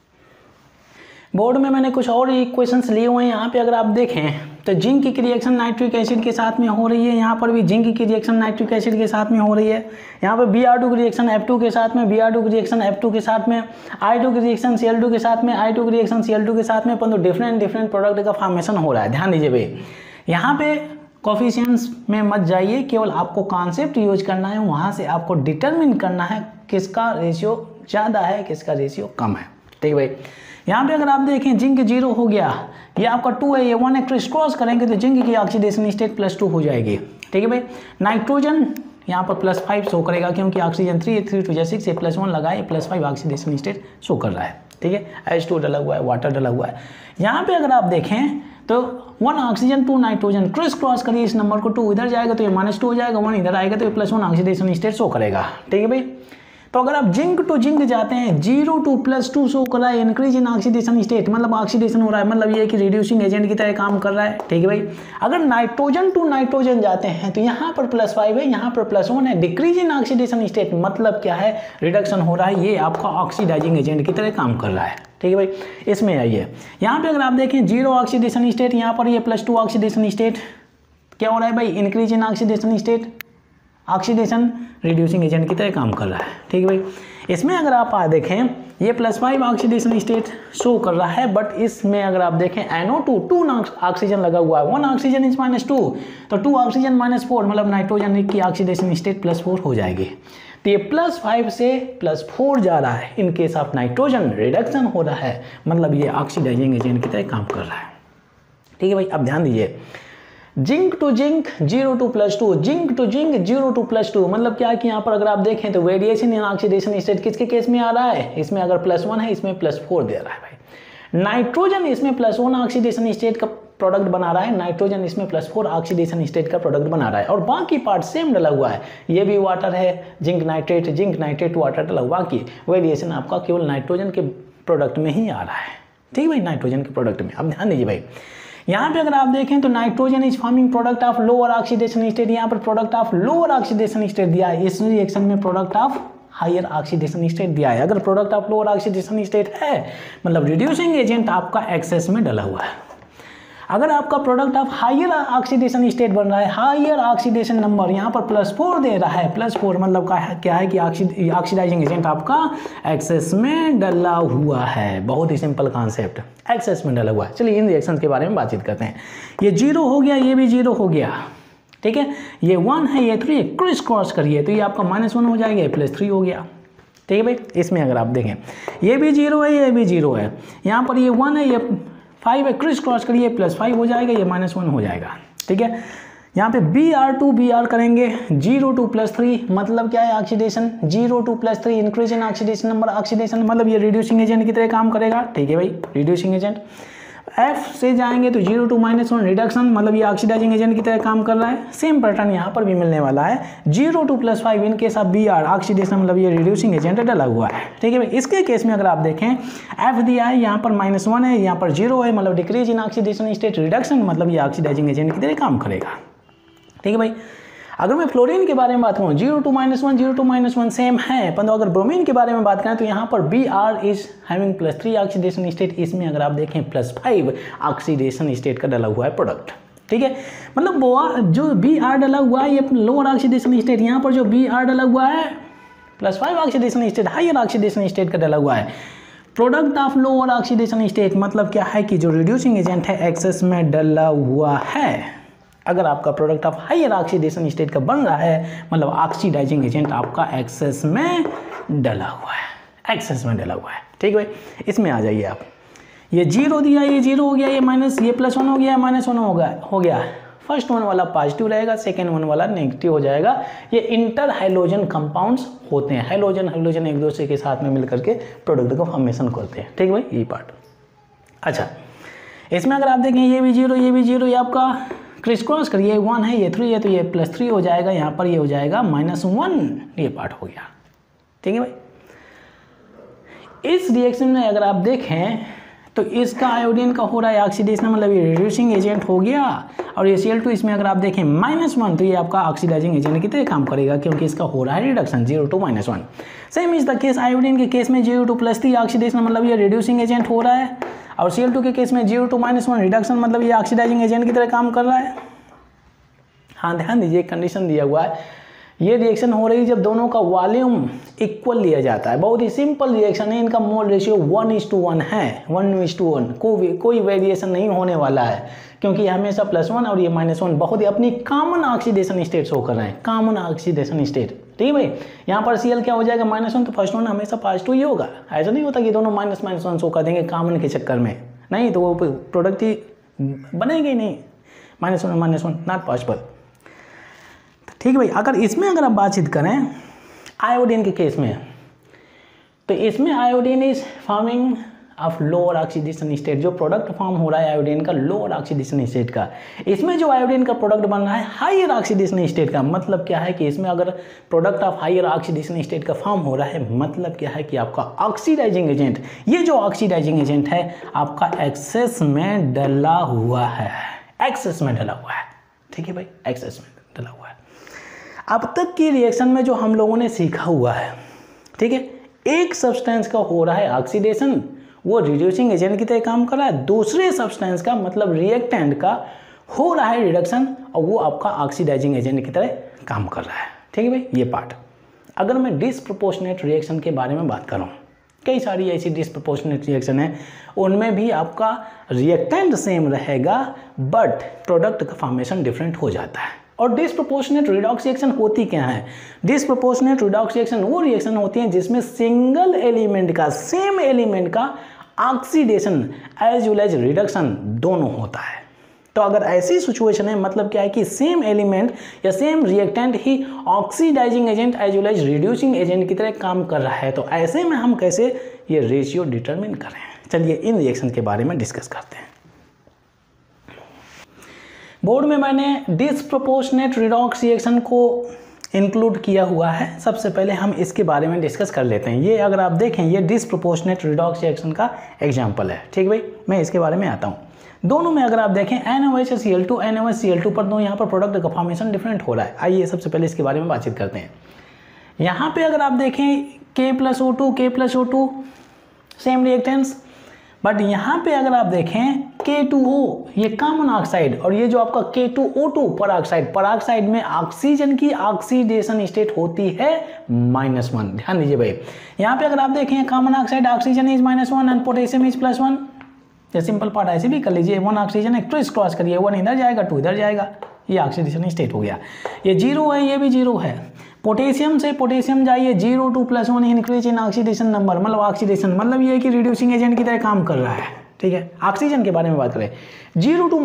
बोर्ड में मैंने कुछ और इक्वेशंस लिए हुए हैं। यहाँ पे अगर आप देखें तो जिंक की रिएक्शन नाइट्रिक एसिड के साथ में हो रही है, यहाँ पर भी जिंक की रिएक्शन नाइट्रिक एसिड के साथ में हो रही है। यहाँ पर Br2 की रिएक्शन F2 के साथ में, Br2 की रिएक्शन F2 के साथ में, I2 की रिएक्शन Cl2 के साथ में, I2 की रिएक्शन Cl2 के साथ में, परंतु डिफरेंट प्रोडक्ट का फॉर्मेशन हो रहा है। ध्यान दीजिए भाई, यहाँ पे कोफिशिएंट्स में मत जाइए, केवल आपको कॉन्सेप्ट यूज करना है, वहाँ से आपको डिटरमिन करना है किसका रेशियो ज़्यादा है किसका रेशियो कम है, ठीक है भाई। यहाँ पे अगर आप देखें जिंक 0 हो गया, ये आपका 2 है, ये 1 एक्ट्रेस क्रॉस करेंगे तो जिंक की ऑक्सीडेशन स्टेट +2 हो जाएगी, ठीक है भाई। नाइट्रोजन यहाँ पर +5 शो करेगा क्योंकि ऑक्सीजन 3 3 2 6 से +1 लगाए +5 ऑक्सीडेशन स्टेट शो कर रहा है, ठीक है, H2 डला हुआ है, वाटर डला हुआ है। यहाँ पे अगर आप देखें तो 1 ऑक्सीजन 2 नाइट्रोजन क्रिस क्रॉस करिए इस नंबर को, 2 इधर जाएगा तो ये -2 हो जाएगा, 1 इधर आएगा तो ये +1 ऑक्सीडेशन स्टेट शो करेगा। ठीक है भाई, तो अगर आप जिंक टू जिंक जाते हैं 0 to +2 शो कर रहा है, इंक्रीज इन ऑक्सीडेशन स्टेट, मतलब ऑक्सीडेशन हो रहा है, मतलब ये कि रिड्यूसिंग एजेंट की तरह काम कर रहा है। ठीक है भाई, अगर नाइट्रोजन टू नाइट्रोजन जाते हैं तो यहाँ पर +5 है, यहाँ पर +1 है, डिक्रीज इन ऑक्सीडेशन स्टेट, मतलब क्या है, रिडक्शन हो रहा है, ये आपका ऑक्सीडाइजिंग एजेंट की तरह काम कर रहा है। ठीक है भाई, इसमें आइए, यहाँ पे अगर आप देखें 0 ऑक्सीडेशन स्टेट, यहाँ पर ये +2 ऑक्सीडेशन स्टेट, क्या हो रहा है भाई, increase in oxidation state, oxidation reducing agent की तरह काम कर रहा है। ठीक है भाई, इसमें अगर आप देखें ये +5 ऑक्सीडेशन स्टेट शो कर रहा है, बट इसमें अगर आप देखें NO2 2 ऑक्सीजन लगा हुआ है, 1 ऑक्सीजन इज -2, तो 2 ऑक्सीजन -4, मतलब नाइट्रोजन की ऑक्सीडेशन स्टेट +4 हो जाएगी। तो ये +5 से +4 जा रहा है, in case of nitrogen reduction हो रहा है, मतलब ये ऑक्सीडाइजिंग एजेंट की तरह काम कर रहा है। ठीक है भाई, अब ध्यान दीजिए, zinc to zinc 0 to +2, zinc to zinc 0 to +2, मतलब क्या है कि यहाँ पर अगर आप देखें तो वेरिएशन इन ऑक्सीडेशन स्टेट किसके केस में आ रहा है, इसमें अगर +1 है, इसमें +4 दे रहा है भाई। नाइट्रोजन इसमें +1 ऑक्सीडेशन स्टेट का प्रोडक्ट बना रहा है, नाइट्रोजन इसमें +4 ऑक्सीडेशन स्टेट का प्रोडक्ट बना रहा है, और बाकी पार्ट सेम डला हुआ है, ये भी वाटर है, जिंक नाइट्रेट वाटर डला हुआ, बाकी वेरिएशन आपका केवल नाइट्रोजन के प्रोडक्ट में ही आ रहा है। ठीक है भाई, नाइट्रोजन के प्रोडक्ट में। अब ध्यान दीजिए भाई, यहाँ पे अगर आप देखें तो nitrogen is forming product of lower oxidation state, यहाँ पर product of lower oxidation state दिया है, इस रिएक्शन में product of higher oxidation state दिया है। अगर product of lower oxidation state है, मतलब रिड्यूसिंग एजेंट आपका एक्सेस में डला हुआ है। अगर आपका product of higher oxidation state बन रहा है, हायर ऑक्सीडेशन नंबर यहाँ पर +4 दे रहा है, +4 मतलब क्या है कि ऑक्सीडाइजिंग एजेंट आपका एक्सेस में डला हुआ है। बहुत ही सिंपल कॉन्सेप्ट, एक्सेस में डला हुआ है। चलिए इन रिएक्शन के बारे में बातचीत करते हैं। ये 0 हो गया, ये भी 0 हो गया, ठीक है, ये 1 है, ये 3 है, क्रिस क्रॉस करिए तो ये आपका -1 हो जाएगा, ये +3 हो गया। ठीक है भाई, इसमें अगर आप देखें ये भी 0 है, ये भी 0 है, यहाँ पर ये 1 है, ये 5 है, क्रिस क्रॉस करिए +5 हो जाएगा, ये -1 हो जाएगा। ठीक है, यहाँ पे Br करेंगे 0 to +3, मतलब क्या है, oxidation 0 to +3 increase in oxidation number, oxidation मतलब ये रिड्यूसिंग एजेंट की तरह काम करेगा। ठीक है भाई, रिड्यूसिंग एजेंट। F से जाएंगे तो 0 to -1 रिडक्शन, मतलब ये ऑक्सीडाइजिंग एजेंट की तरह काम कर रहा है। सेम पैटर्न यहाँ पर भी मिलने वाला है, 0 to +5 in case of Br oxidation, मतलब ये रिड्यूसिंग एजेंट डला हुआ है। ठीक है भाई, इसके केस में अगर आप देखें F दिया है, यहाँ पर -1 है, यहाँ पर 0 है, मतलब decrease in oxidation state, reduction मतलब ये ऑक्सीडाइजिंग एजेंट की तरह काम करेगा। ठीक है भाई, अगर मैं फ्लोरीन के बारे में बात करूँ 0 to -1 सेम है, परंतु अगर ब्रोमीन के बारे में बात करें तो यहाँ पर Br is having +3 oxidation state, इसमें अगर आप देखें +5 ऑक्सीडेशन स्टेट का डला हुआ है प्रोडक्ट। ठीक है, मतलब जो Br डला हुआ है ये लोअर ऑक्सीडेशन स्टेट, यहाँ पर जो Br डला हुआ है +5 oxidation state, higher oxidation state का डला हुआ है। Product of lower oxidation state मतलब क्या है कि जो रिड्यूसिंग एजेंट है एक्सेस में डला हुआ है। अगर आपका product of higher oxidation state का बन रहा है, मतलब ऑक्सीडाइजिंग एजेंट आपका एक्सेस में डला हुआ है, एक्सेस में डला हुआ है। ठीक है भाई, इसमें आ जाइए आप, ये 0 दिया, ये 0 हो गया, ये +1 हो गया, -1 हो गया। फर्स्ट वन वाला पॉजिटिव रहेगा, सेकेंड वन वाला नेगेटिव हो जाएगा। ये इंटर हाइड्रोजन कंपाउंड्स होते हैं, हाइड्रोजन एक दूसरे के साथ में मिलकर के प्रोडक्ट का फॉर्मेशन करते हैं। ठीक है भाई, ये पार्ट। अच्छा, इसमें अगर आप देखें ये भी 0, ये भी 0, ये आपका क्रिस क्रॉस करिए, 1 है, ये 3 है, तो ये +3 हो जाएगा, यहाँ पर ये हो जाएगा -1, ये पार्ट हो गया। ठीक है भाई, इस रिएक्शन में अगर आप देखें तो इसका आयोडीन का हो रहा है ऑक्सीडेशन, मतलब ये रिड्यूसिंग एजेंट हो गया, और ये Cl2 इसमें अगर आप देखें -1 तो ये आपका ऑक्सीडाइजिंग एजेंट की तरह काम करेगा, क्योंकि इसका हो रहा है reduction 0 to -1। Same is the case iodine के केस में 0 to +3 ऑक्सीडेशन, मतलब ये रिड्यूसिंग एजेंट हो रहा है, और Cl2 के केस में 0 to -1 रिडक्शन, मतलब ये ऑक्सीडाइजिंग एजेंट की तरह काम कर रहा है। हाँ, ध्यान दीजिए, एक कंडीशन दिया हुआ है, ये रिएक्शन हो रही है जब दोनों का वॉल्यूम इक्वल लिया जाता है। बहुत ही सिंपल रिएक्शन है, इनका मोल रेशियो 1:1 है, 1:1, कोई वेरिएशन नहीं होने वाला है, क्योंकि हमेशा +1 और ये -1 बहुत ही अपनी कॉमन ऑक्सीडेशन स्टेट शो कर रहे हैं, कॉमन ऑक्सीडेशन स्टेट। ठीक है भाई, यहाँ पर Cl क्या हो जाएगा, -1, तो फर्स्ट वन हमेशा पॉजिटिव ही होगा। ऐसा नहीं होता कि दोनों -1 शो कर देंगे कॉमन के चक्कर में, नहीं तो वो प्रोडक्ट ही बनेगी ही नहीं, -1 नॉट पॉसिबल। ठीक है भाई, अगर इसमें अगर आप बातचीत करें आयोडीन के केस में, तो इसमें iodine is forming of lower oxidation state, जो प्रोडक्ट फॉर्म हो रहा है आयोडीन का लोअर ऑक्सीडेशन स्टेट का। इसमें जो आयोडीन का प्रोडक्ट बन रहा है हायर ऑक्सीडेशन स्टेट का। मतलब क्या है कि इसमें अगर product of higher oxidation state का फॉर्म हो रहा है, मतलब क्या है कि आपका ऑक्सीडाइजिंग एजेंट, ये जो ऑक्सीडाइजिंग एजेंट है आपका एक्सेस में डला हुआ है, एक्सेस में डला हुआ है। ठीक है भाई, एक्सेस में डला हुआ है। अब तक की रिएक्शन में जो हम लोगों ने सीखा हुआ है, ठीक है, एक सब्सटेंस का हो रहा है ऑक्सीडेशन, वो रिड्यूसिंग एजेंट की तरह काम कर रहा है। दूसरे सब्सटेंस का मतलब रिएक्टेंट का हो रहा है रिडक्शन, और वो आपका ऑक्सीडाइजिंग एजेंट की तरह काम कर रहा है। ठीक है भाई, ये पार्ट। अगर मैं डिसप्रोपोर्शनेट रिएक्शन के बारे में बात करूँ, कई सारी ऐसी डिसप्रोपोर्शनेट रिएक्शन है, उनमें भी आपका रिएक्टेंट सेम रहेगा बट प्रोडक्ट का फॉर्मेशन डिफरेंट हो जाता है। और डिसप्रोपोर्शनेट रिडॉक्स रिएक्शन होती क्या है? डिसप्रोपोर्शनेट रिडॉक्स रिएक्शन वो रिएक्शन होती है जिसमें सिंगल एलिमेंट का, सेम एलिमेंट का oxidation as well as reduction दोनों होता है। तो अगर ऐसी सिचुएशन है, मतलब क्या है कि सेम एलिमेंट या सेम रिएक्टेंट ही oxidising agent as well as reducing agent की तरह काम कर रहा है, तो ऐसे में हम कैसे ये रेशियो डिटरमिन करें? चलिए इन रिएक्शन के बारे में डिस्कस करते हैं। बोर्ड में मैंने डिसप्रोपोर्शनेट रिडॉक्स रिएक्शन को इंक्लूड किया हुआ है। सबसे पहले हम इसके बारे में डिस्कस कर लेते हैं। ये अगर आप देखें, ये डिसप्रोपोर्शनेट रिडॉक्स रिएक्शन का एग्जांपल है। ठीक भाई, मैं इसके बारे में आता हूँ। दोनों में अगर आप देखें NaOH NaOH पर दो यहाँ पर प्रोडक्ट का फॉर्मेशन डिफरेंट हो रहा है। आइए सबसे पहले इसके बारे में बातचीत करते हैं। यहाँ पे अगर आप देखें K+O2 सेम रिएक्टेंस, बट यहाँ पे अगर आप देखें K2O ये कॉमन ऑक्साइड, और ये जो आपका K2O2 पराऑक्साइड में ऑक्सीजन की ऑक्सीडेशन स्टेट होती है -1। ध्यान दीजिए भाई, यहाँ पे अगर आप देखें common oxide oxygen is -1 and potassium is +1। ये सिंपल पार्ट ऐसे भी कर लीजिए, 1 ऑक्सीजन है, क्रिस क्रॉस करिए, 1 इधर जाएगा 2 इधर जाएगा, ये ऑक्सीडेशन स्टेट हो गया। ये 0 है, ये भी 0 है। पोटेशियम से पोटेशियम जाइए, 0 2 +1 इंक्रीज इन ऑक्सीडेशन नंबर, मतलब ऑक्सीडेशन मतलब ये है कि रिड्यूसिंग एजेंट की तरह काम कर रहा है। ठीक है, ऑक्सीजन के बारे में बात करें, 0 2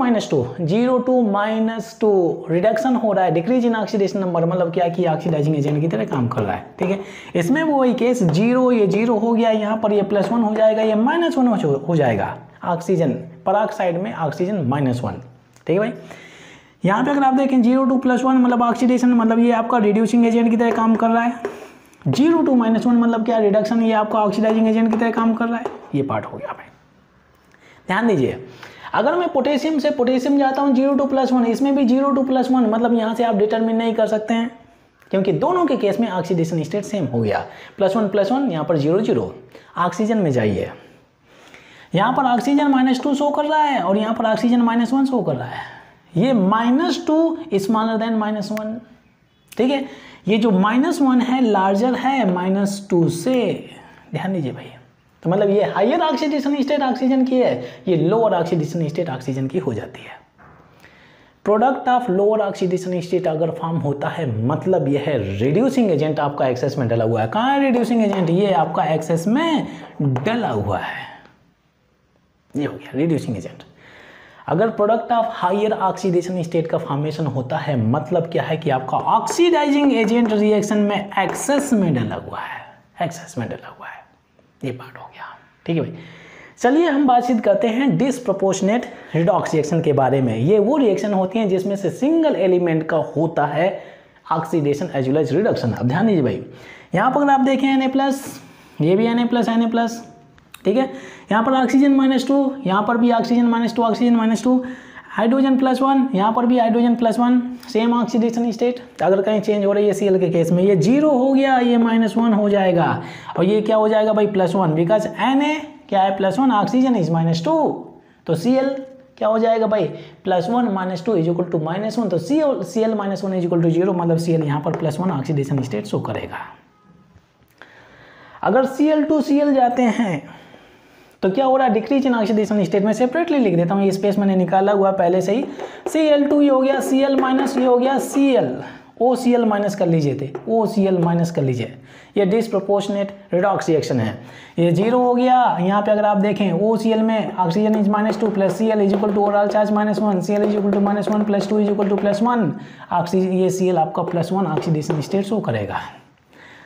-2 रिडक्शन हो रहा है, डिक्रीज इन ऑक्सीडेशन नंबर, मतलब क्या कि ऑक्सीडाइजिंग एजेंट की तरह काम कर रहा है। ठीक है, इसमें वो वही केस 0 ये 0 हो गया, यहाँ पर ये +1 हो जाएगा, ये -1 हो जाएगा। ऑक्सीजन पराऑक्साइड में ऑक्सीजन -1। ठीक है भाई, यहाँ पे अगर आप देखें 0 2 +1 मतलब ऑक्सीडेशन, मतलब ये आपका रिड्यूसिंग एजेंट की तरह काम कर रहा है। 0 2 -1 मतलब क्या, रिडक्शन, ये आपका ऑक्सीडाइजिंग एजेंट की तरह काम कर रहा है। ये पार्ट हो गया भाई। ध्यान दीजिए, अगर मैं पोटेशियम से पोटेशियम जाता हूँ 0 2 +1, इसमें भी 0 2 +1 मतलब यहाँ से आप डिटरमिन नहीं कर सकते हैं, क्योंकि दोनों के केस में ऑक्सीडेशन स्टेट सेम हो गया। +1 यहाँ पर 0 0। ऑक्सीजन में जाइए, यहाँ पर ऑक्सीजन -2 शो कर रहा है और यहाँ पर ऑक्सीजन -1 शो कर रहा है। ये -2 स्मॉलर देन -1। ठीक है, ये जो -1 है लार्जर है -2 से। ध्यान दीजिए भाई, तो मतलब ये हायर ऑक्सीडेशन स्टेट ऑक्सीजन की है, ये लोअर ऑक्सीडेशन स्टेट ऑक्सीजन की हो जाती है। Product of lower oxidation state अगर फॉर्म होता है, मतलब यह है रिड्यूसिंग एजेंट आपका एक्सेस में डला हुआ है। कहाँ है रिड्यूसिंग एजेंट? ये आपका एक्सेस में डला हुआ है, ये हो गया रिड्यूसिंग एजेंट। अगर product of higher oxidation state का फॉर्मेशन होता है, मतलब क्या है कि आपका ऑक्सीडाइजिंग एजेंट रिएक्शन में एक्सेस में डला हुआ है, एक्सेस में डला हुआ है। ये पार्ट हो गया। ठीक है भाई, चलिए हम बातचीत करते हैं डिसप्रोपोर्शनेट रिडॉक्स रिएक्शन के बारे में। ये वो रिएक्शन होती हैं जिसमें से सिंगल एलिमेंट का होता है oxidation as well as reduction. अब ध्यान दीजिए भाई, यहाँ पर अगर आप देखें Na+, ये भी Na+, ठीक है, यहाँ पर ऑक्सीजन -2, यहाँ पर भी ऑक्सीजन -2, ऑक्सीजन -2, हाइड्रोजन +1, यहाँ पर भी हाइड्रोजन +1, सेम ऑक्सीडेशन स्टेट। अगर कहीं चेंज हो रही है Cl के केस में, ये 0 हो गया, ये -1 हो जाएगा, और ये क्या हो जाएगा भाई +1, बिकॉज Na क्या है +1, ऑक्सीजन इज -2, तो Cl क्या हो जाएगा भाई +1 -2 इज इक्वल टू -1, तो Cl -1 इज इक्वल टू 0, मतलब Cl यहाँ पर +1 ऑक्सीडेशन स्टेट शो करेगा। अगर Cl जाते हैं तो क्या हो रहा है, डिक्रीज इन ऑक्सीडेशन स्टेट में सेपरेटली लिख देता हूँ, ये स्पेस मैंने निकाला हुआ पहले से ही। Cl2 ये हो गया, Cl माइनस ये हो गया Cl, OCl माइनस कर लीजिए थे, OCl माइनस कर लीजिए। ये डिसप्रोपोर्शनेट रिडॉक्स रिएक्शन है, ये 0 हो गया। यहाँ पे अगर आप देखें OCl में oxygen is -2 plus Cl is equal to overall charge -1, Cl is equal to -1 plus 2 is equal to +1, oxygen ये Cl आपका +1 ऑक्सीडेशन स्टेट शो करेगा।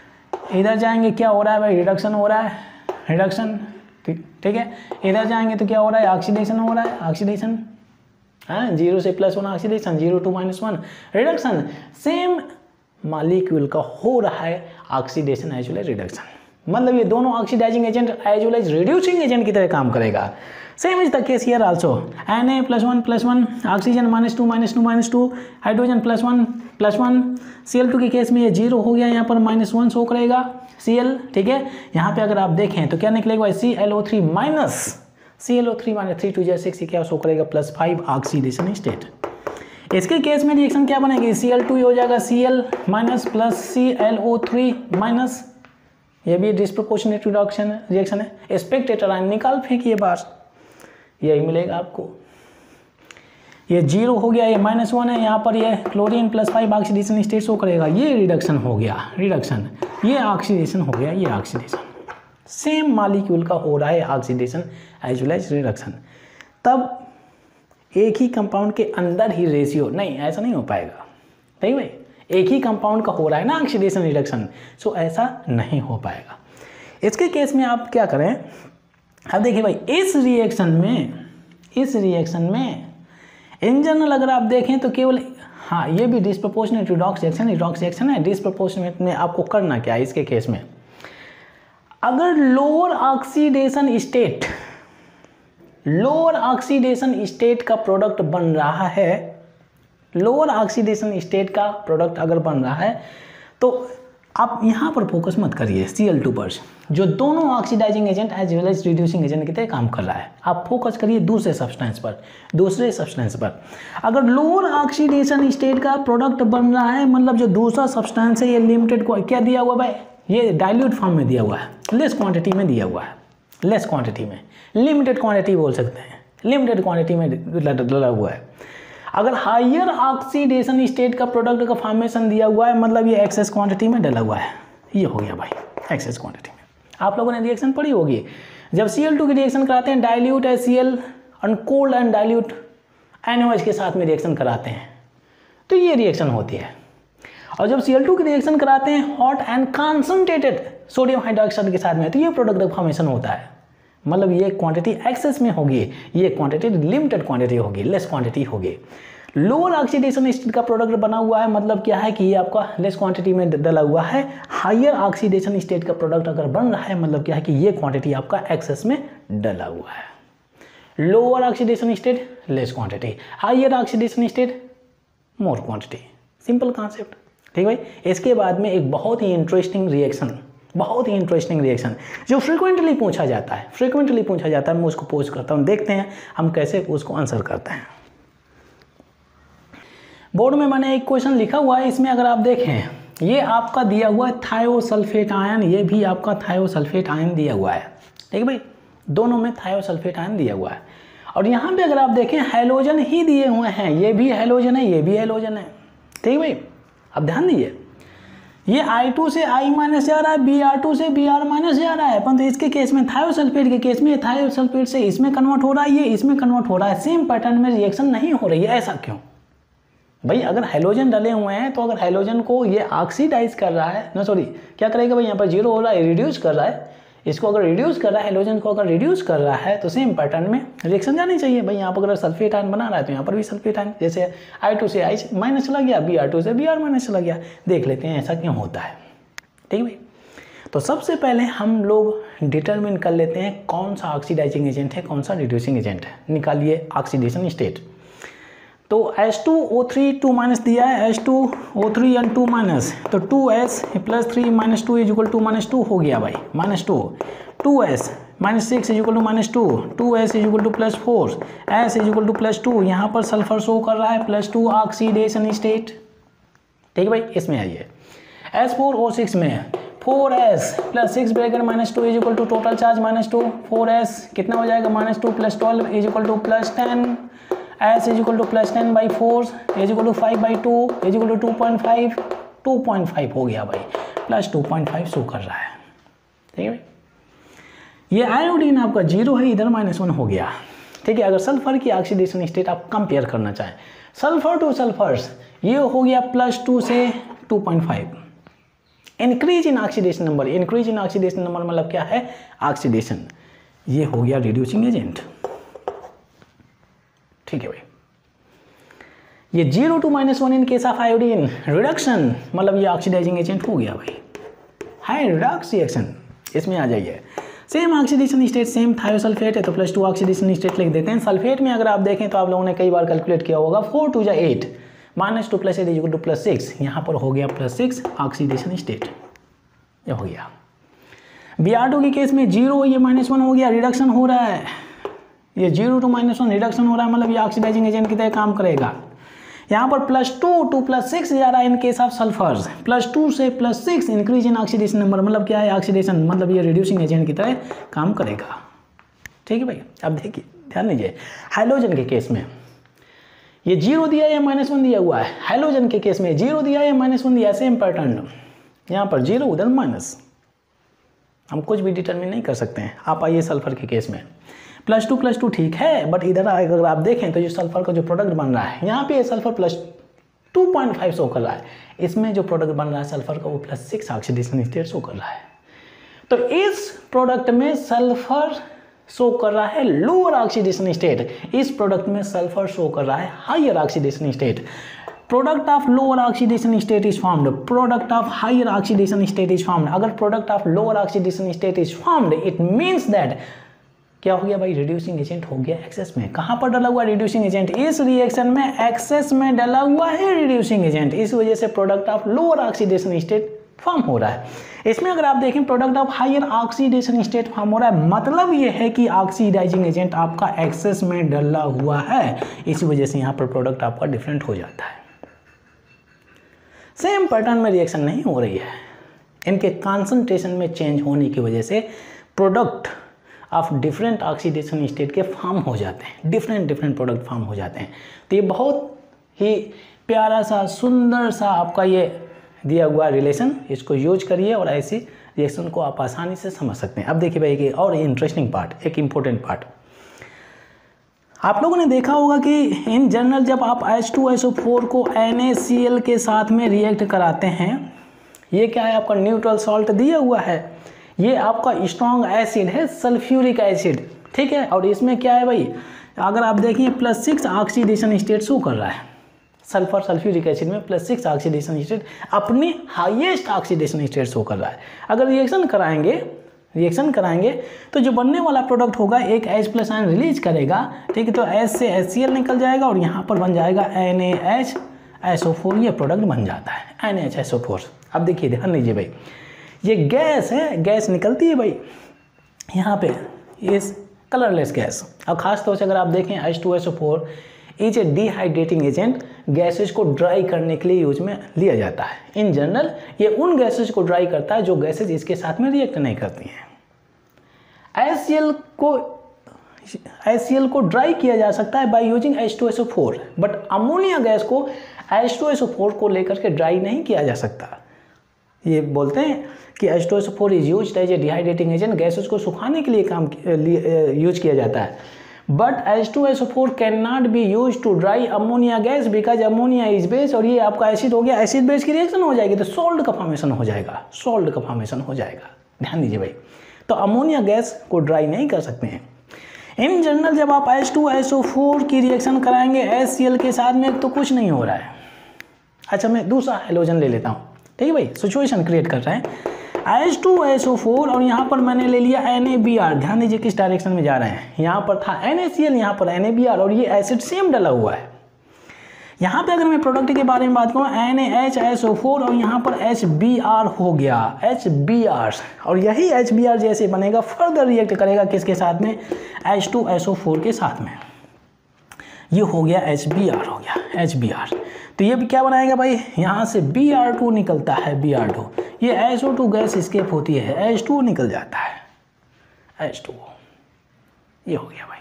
इधर जाएंगे क्या हो रहा है भाई, रिडक्शन हो रहा है, रिडक्शन, ठीक है। इधर जाएंगे तो क्या हो रहा है, ऑक्सीडेशन हो रहा है, ऑक्सीडेशन, हाँ, 0 से +1 oxidation, 0 to -1 reduction. Same molecule का हो रहा है oxidation as well as reduction, मतलब ये दोनों oxidising agent as well as reducing agent की तरह काम करेगा। Same is the case here also, Na+1+1 oxygen -2 -2 -2 hydrogen +1+1 Cl2 के केस में ये 0 हो गया, यहाँ पर -1 शो करेगा Cl, ठीक है। यहाँ पे अगर आप देखें तो क्या निकलेगा भाई, ClO3 -3 2 6 क्या शो करेगा, +5 ऑक्सीडेशन स्टेट। इसके केस में रिएक्शन क्या बनेगी, Cl2 हो जाएगा Cl minus plus ClO3 minus, ये भी डिस्प्रोपोर्शनेट रिएक्शन है। स्पेक्टेटर आयन निकाल फेंकिए बाहर, यही मिलेगा आपको। ये 0 हो गया, ये -1 है, यहाँ पर ये क्लोरीन +5 ऑक्सीडेशन स्टेट शो करेगा, ये रिडक्शन हो गया, रिडक्शन, ये ऑक्सीडेशन हो गया, ये ऑक्सीडेशन। सेम मॉलिक्यूल का हो रहा है oxidation as well as reduction. तब एक ही कंपाउंड के अंदर ही रेशियो, नहीं ऐसा नहीं हो पाएगा, नहीं भाई, एक ही कंपाउंड का हो रहा है ना ऑक्सीडेशन रिडक्शन, सो ऐसा नहीं हो पाएगा। इसके केस में आप क्या करें, अब देखिए भाई, इस रिएक्शन में इन जनरल अगर आप देखें तो केवल, हाँ ये भी डिस्प्रोपोर्शनेट रिडॉक्स रिएक्शन है। डिस्प्रोपोर्शनेट में आपको करना क्या है इसके केस में, अगर लोअर ऑक्सीडेशन स्टेट का प्रोडक्ट बन रहा है, लोअर ऑक्सीडेशन स्टेट का प्रोडक्ट अगर बन रहा है, तो आप यहाँ पर फोकस मत करिए Cl2 पर, जो दोनों oxidising agent as well as reducing agent की तरह काम कर रहा है। आप फोकस करिए दूसरे सब्सटेंस पर। अगर लोअर ऑक्सीडेशन स्टेट का प्रोडक्ट बन रहा है, मतलब जो दूसरा सब्सटेंस है, ये लिमिटेड क्या दिया हुआ भाई, ये डाइल्यूट फॉर्म में दिया हुआ है, लेस क्वांटिटी में दिया हुआ है, लेस क्वांटिटी में, लिमिटेड क्वांटिटी बोल सकते हैं, लिमिटेड क्वांटिटी में डला हुआ है। अगर हायर ऑक्सीडेशन स्टेट का प्रोडक्ट का फॉर्मेशन दिया हुआ है, मतलब ये एक्सेस क्वांटिटी में डला हुआ है, ये हो गया भाई एक्सेस क्वांटिटी में। आप लोगों ने रिएक्शन पढ़ी होगी, जब Cl2 की रिएक्शन कराते हैं, डाइल्यूट HCl और कोल्ड एंड डाइल्यूट NaOH के साथ में रिएक्शन कराते हैं, तो ये रिएक्शन होती है। और जब Cl2 की रिएक्शन कराते हैं hot and concentrated sodium hydroxide के साथ में, तो ये प्रोडक्ट का फॉर्मेशन होता है, मतलब ये क्वांटिटी एक्सेस में होगी, ये क्वांटिटी लिमिटेड क्वांटिटी होगी, लेस क्वांटिटी होगी। लोअर ऑक्सीडेशन स्टेट का प्रोडक्ट बना हुआ है, मतलब क्या है कि ये आपका लेस क्वांटिटी में डला हुआ है। हायर ऑक्सीडेशन स्टेट का प्रोडक्ट अगर बन रहा है, मतलब क्या है कि ये क्वांटिटी आपका एक्सेस में डला हुआ है। Lower oxidation state less quantity, higher oxidation state more quantity, simple concept, ठीक भाई। इसके बाद में एक बहुत ही इंटरेस्टिंग रिएक्शन जो फ्रीक्वेंटली पूछा जाता है, मैं उसको पोस्ट करता हूँ, देखते हैं हम कैसे उसको आंसर करते हैं। बोर्ड में मैंने एक क्वेश्चन लिखा हुआ है, इसमें अगर आप देखें, ये आपका दिया हुआ है थायोसल्फेट आयन, ये भी आपका थायोसल्फेट आयन दिया हुआ है, ठीक है भाई, दोनों में थायोसल्फेट आयन दिया हुआ है। और यहाँ पे अगर आप देखें हैलोजन ही दिए हुए हैं, ये भी हैलोजन है, ये भी हैलोजन है, ठीक है भाई। अब ध्यान दीजिए, ये I2 से I- जा रहा है, Br2 से Br- जा रहा है, परंतु इसके केस में थायोसल्फेट के केस में थायोसल्फेट से इसमें कन्वर्ट हो रहा है, ये इसमें कन्वर्ट हो रहा है, सेम पैटर्न में रिएक्शन नहीं हो रही है। ऐसा क्यों भाई? अगर हैलोजन डले हुए हैं तो अगर हैलोजन को ये ऑक्सीडाइज कर रहा है ना, सॉरी क्या करेगा भाई, यहाँ पर 0 हो रहा है, रिड्यूस कर रहा है, इसको अगर रिड्यूस कर रहा है, हैलोजन को अगर रिड्यूस कर रहा है, तो सेम पैटर्न में रिएक्शन जानी चाहिए भाई। यहाँ पर अगर सल्फेट आयन बना रहा है तो यहाँ पर भी सल्फेट आयन, जैसे I2 से I- चला गया, Br2 से Br- चला गया। देख लेते हैं ऐसा क्यों होता है, ठीक है भाई। तो सबसे पहले हम लोग डिटरमिन कर लेते हैं कौन सा ऑक्सीडाइजिंग एजेंट है, कौन सा रिड्यूसिंग एजेंट है। निकालिए ऑक्सीडेशन स्टेट। तो H2O3 2- दिया है, H2O3 and 2-, तो 2S + 3 - 2 = -2 हो गया भाई, -2, 2S -6 = -2, 2S = +4, S = +2। यहाँ पर सल्फर शो कर रहा है +2 ऑक्सीडेशन स्टेट, ठीक है भाई। इसमें आइए S4O6 में 4S + 6 (-2) = टोटल चार्ज -2, 4S कितना हो जाएगा, -2 + 12 = +10, S = +10/4 = 5/2 = 2.5, 2.5 हो गया भाई, +2.5 शो कर रहा है, ठीक है भाई। ये आयोडीन आपका 0 है, इधर -1 हो गया, ठीक है। अगर सल्फर की ऑक्सीडेशन स्टेट आप कंपेयर करना चाहें, सल्फर टू सल्फर्स, ये हो गया +2 से 2.5, increase in oxidation number, increase in oxidation number मतलब क्या है, ऑक्सीडेशन। ये हो गया रिड्यूसिंग एजेंट, ठीक है भाई। ये 0 to -1 in case of iodine reduction, मतलब ये ऑक्सीडाइजिंग एजेंट हो गया भाई, हाई रिडॉक्स रिएक्शन, इसमें आ जाइए। Same oxidation state, same thiosulphate है तो +2 ऑक्सीडेशन स्टेट लिख देते हैं। सल्फेट में अगर आप देखें तो आप लोगों ने कई बार कैलकुलेट किया होगा, 4 2 जा 8 -2 + 8 = +6, यहाँ पर हो गया +6 ऑक्सीडेशन स्टेट, ये हो गया। Br2 के केस में 0, ये -1 हो गया, रिडक्शन हो रहा है, ये 0 to -1 रिडक्शन हो रहा है, मतलब ये ऑक्सीडाइजिंग एजेंट की तरह काम करेगा। यहाँ पर +2 to +6 जा रहा है इन केस ऑफ सल्फर्स, +2 से +6 इंक्रीज इन ऑक्सीडेशन नंबर, मतलब क्या है, ऑक्सीडेशन, मतलब ये रिड्यूसिंग एजेंट की तरह काम करेगा, ठीक है भाई। अब देखिए ध्यान दीजिए, हाइड्रोजन के केस में ये 0 दिया या -1 दिया हुआ है, हाइड्रोजन के केस में 0 दिया या -1 दिया, सेम पैटर्न, यहाँ पर 0 उधर माइनस, हम कुछ भी डिटरमिन नहीं कर सकते हैं। आप आइए सल्फर के केस में, +2 ठीक है, बट इधर अगर आप देखें तो जो सल्फर का जो प्रोडक्ट बन रहा है, यहाँ पे सल्फर +2.5 शो कर रहा है, इसमें जो प्रोडक्ट बन रहा है सल्फर का वो +6 ऑक्सीडेशन स्टेट शो कर रहा है। तो इस प्रोडक्ट में सल्फर शो कर रहा है लोअर ऑक्सीडेशन स्टेट, इस प्रोडक्ट में सल्फर शो कर रहा है higher oxidation state. Product of lower oxidation state is formed, product of higher oxidation state is formed. अगर product of lower oxidation state is formed, it means that क्या हो गया भाई, रिड्यूसिंग एजेंट हो गया एक्सेस में। कहाँ पर डला हुआ रिड्यूसिंग एजेंट, इस रिएक्शन में एक्सेस में डला हुआ है रिड्यूसिंग एजेंट, इस वजह से product of lower oxidation state form हो रहा है। इसमें अगर आप देखें product of higher oxidation state form हो रहा है, मतलब ये है कि ऑक्सीडाइजिंग एजेंट आपका एक्सेस में डला हुआ है, इसी वजह से यहाँ पर प्रोडक्ट आपका डिफरेंट हो जाता है। सेम पैटर्न में रिएक्शन नहीं हो रही है, इनके कॉन्सेंट्रेशन में चेंज होने की वजह से product of different oxidation state के फॉर्म हो जाते हैं, डिफरेंट प्रोडक्ट फॉर्म हो जाते हैं। तो ये बहुत ही प्यारा सा सुंदर सा आपका ये दिया हुआ रिलेशन, इसको यूज करिए और ऐसी रिएक्शन को आप आसानी से समझ सकते हैं। अब देखिए भाई कि और इंटरेस्टिंग पार्ट, एक इम्पोर्टेंट पार्ट, आप लोगों ने देखा होगा कि इन जनरल जब आप H2SO4 को NaCl के साथ में रिएक्ट कराते हैं, ये क्या है, आपका न्यूट्रल सॉल्ट दिया हुआ है, ये आपका स्ट्रॉन्ग एसिड है सल्फ्यूरिक एसिड, ठीक है। और इसमें क्या है भाई, अगर आप देखिए +6 ऑक्सीडेशन स्टेट शो कर रहा है, सल्फर सल्फ्यूरिक एसिड में +6 ऑक्सीडेशन स्टेट अपनी हाईएस्ट ऑक्सीडेशन स्टेट शो कर रहा है। अगर रिएक्शन कराएंगे तो जो बनने वाला प्रोडक्ट होगा एक H+ आयन रिलीज करेगा, ठीक है। तो H से HCl निकल जाएगा और यहाँ पर बन जाएगा NaHSO4, ये प्रोडक्ट बन जाता है NaHSO4। अब देखिए ध्यान दीजिए भाई, ये गैस है, गैस निकलती है भाई यहाँ पे, ये कलरलेस गैस। अब खास तौर से अगर आप देखें H2SO4 is a dehydrating agent, gases को ड्राई करने के लिए यूज में लिया जाता है। इन जनरल ये उन गैसेज को ड्राई करता है जो गैसेज इसके साथ में रिएक्ट नहीं करती हैं। HCl को ड्राई किया जा सकता है by using H2SO4, but ammonia gas को H2SO4 को लेकर के ड्राई नहीं किया जा सकता। ये बोलते हैं कि H2SO4 is used as a dehydrating agent, gases को सुखाने के लिए यूज किया जाता है। But H2SO4 can not be use to dry ammonia gas because ammonia is base, और ये आपका एसिड हो गया, एसिड बेस की रिएक्शन हो जाएगी तो सॉल्ट का फॉर्मेशन हो जाएगा, सॉल्ट का फॉर्मेशन हो जाएगा। ध्यान दीजिए भाई, तो अमोनिया गैस को ड्राई नहीं कर सकते हैं। इन जनरल जब आप H2SO4 की रिएक्शन कराएंगे HCl के साथ में तो कुछ नहीं हो रहा है। अच्छा मैं दूसरा हाइड्रोजन ले लेता हूँ, ठीक है भाई, सिचुएशन क्रिएट कर रहे हैं। H2SO4 और यहाँ पर मैंने ले लिया NaBr, ध्यान दीजिए किस डायरेक्शन में जा रहे हैं, यहाँ पर था NaCl, यहाँ पर NaBr, और ये एसिड सेम डला हुआ है। यहाँ पे अगर मैं प्रोडक्ट के बारे में बात करूँ NaHSO4 और यहाँ पर HBr हो गया, HBr, और यही HBr जैसे बनेगा फर्दर रिएक्ट करेगा किसके साथ में, H2SO4 के साथ में, ये हो गया HBr, हो गया HBr। तो ये भी क्या बनाएगा भाई, यहाँ से Br2 निकलता है, Br2, ये SO2 गैस स्केप होती है, H2O निकल जाता है, H2O, ये हो गया भाई।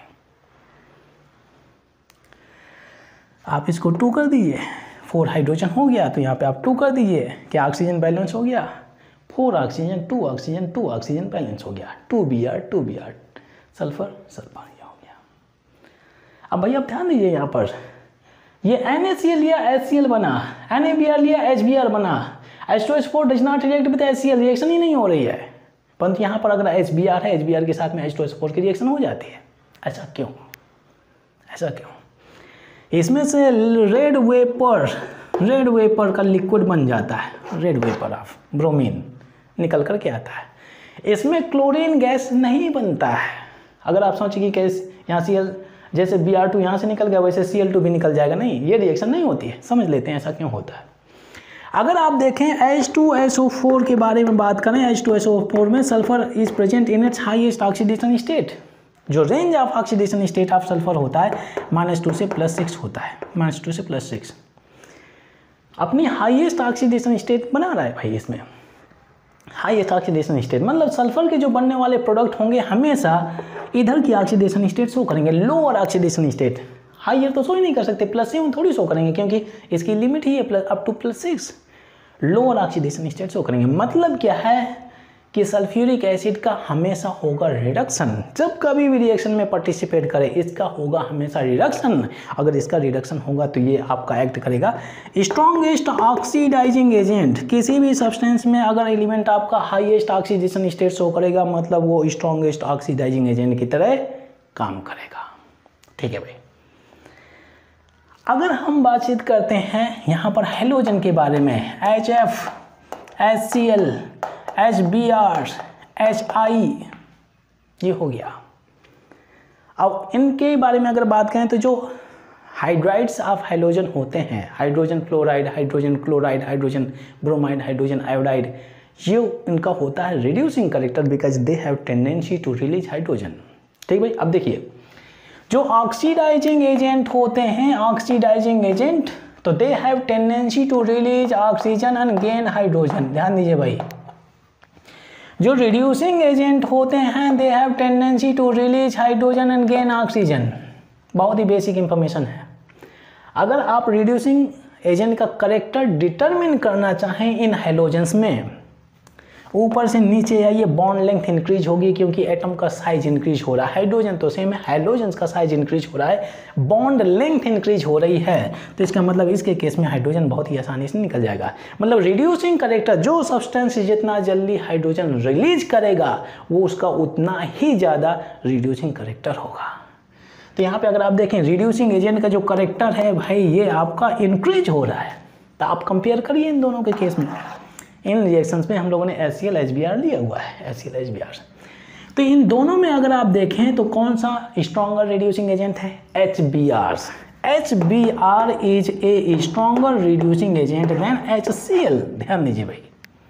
आप इसको 2 कर दीजिए, 4 हाइड्रोजन हो गया, तो यहाँ पे आप 2 कर दीजिए, क्या ऑक्सीजन बैलेंस हो गया, 4 ऑक्सीजन 2 ऑक्सीजन 2 ऑक्सीजन बैलेंस हो गया, 2Br सल्फर सल्फर, ये हो गया। अब भाई आप ध्यान दीजिए, यहाँ पर ये NaCl लिया HCl बना, NaBr लिया HBr बना। H2SO4 does not react with HCl, reaction ही नहीं हो रही है, परंतु यहाँ पर अगर HBr है, HBr के साथ में H2SO4 की रिएक्शन हो जाती है। ऐसा क्यों? ऐसा क्यों? इसमें से रेड वेपर का लिक्विड बन जाता है, रेड वेपर ऑफ ब्रोमीन निकल कर के आता है। इसमें क्लोरीन गैस नहीं बनता है। अगर आप सोचें कि कैसे यहाँ Cl जैसे Br2 यहाँ से निकल गया वैसे Cl2 भी निकल जाएगा, नहीं, ये रिएक्शन नहीं होती है। समझ लेते हैं ऐसा क्यों होता है। अगर आप देखें H2SO4 के बारे में बात करें, H2SO4 में sulphur is present in its highest oxidation state. जो range of oxidation state of sulphur होता है -2 से +6 होता है, -2 से +6 अपनी हाईएस्ट ऑक्सीडेशन स्टेट बना रहा है भाई। इसमें हाईएस्ट ऑक्सीडेशन स्टेट मतलब सल्फर के जो बनने वाले प्रोडक्ट होंगे हमेशा इधर की ऑक्सीडेशन स्टेट शो करेंगे, लोअर ऑक्सीडेशन स्टेट। हाईयर तो शो ही नहीं कर सकते, +7 थोड़ी शो करेंगे क्योंकि इसकी लिमिट ही है up to +6। Lower oxidation state show करेंगे। मतलब क्या है कि सल्फ्यूरिक एसिड का हमेशा होगा रिडक्शन। जब कभी भी रिएक्शन में पार्टिसिपेट करे इसका होगा हमेशा रिडक्शन। अगर इसका रिडक्शन होगा तो ये आपका एक्ट करेगा स्ट्रॉन्गेस्ट ऑक्सीडाइजिंग एजेंट। किसी भी सब्सटेंस में अगर एलिमेंट आपका हाईएस्ट ऑक्सीडेशन स्टेट शो करेगा मतलब वो स्ट्रॉन्गेस्ट ऑक्सीडाइजिंग एजेंट की तरह काम करेगा। ठीक है भाई। अगर हम बातचीत करते हैं यहाँ पर हेलोजन के बारे में, HF, HCl, HBr, HI, ये हो गया। अब इनके बारे में अगर बात करें तो जो हाइड्राइड्स ऑफ हेलोजन होते हैं, hydrogen fluoride, hydrogen chloride, hydrogen bromide, hydrogen iodide, ये इनका होता है reducing character because they have tendency to release hydrogen. ठीक भाई। अब देखिए जो ऑक्सीडाइजिंग एजेंट होते हैं, ऑक्सीडाइजिंग एजेंट, तो they have tendency to release oxygen and gain hydrogen. ध्यान दीजिए भाई। जो रिड्यूसिंग एजेंट होते हैं they have tendency to release hydrogen and gain oxygen. बहुत ही बेसिक इंफॉर्मेशन है। अगर आप रिड्यूसिंग एजेंट का कैरेक्टर डिटरमिन करना चाहें इन हेलोजेंस में, ऊपर से नीचे आइए बॉन्ड लेंथ इंक्रीज होगी क्योंकि एटम का साइज इंक्रीज हो रहा है। हाइड्रोजन तो सेम है, हाइड्रोजन का साइज इंक्रीज हो रहा है, बॉन्ड लेंथ इंक्रीज हो रही है, तो इसका मतलब इसके केस में हाइड्रोजन बहुत ही आसानी से निकल जाएगा। मतलब रिड्यूसिंग कैरेक्टर, जो सब्सटेंस जितना जल्दी हाइड्रोजन रिलीज करेगा वो उसका उतना ही ज़्यादा रिड्यूसिंग कैरेक्टर होगा। तो यहाँ पे अगर आप देखें रिड्यूसिंग एजेंट का जो कैरेक्टर है भाई ये आपका इंक्रीज हो रहा है। तो आप कंपेयर करिए इन दोनों के केस में। इन रिएक्शंस में हम लोगों ने HCl HBr लिया हुआ है, HCl HBr। तो इन दोनों में अगर आप देखें तो कौन सा स्ट्रॉन्गर रिड्यूसिंग एजेंट है? HBr। HBr is a stronger reducing agent than HCl। ध्यान दीजिए भाई।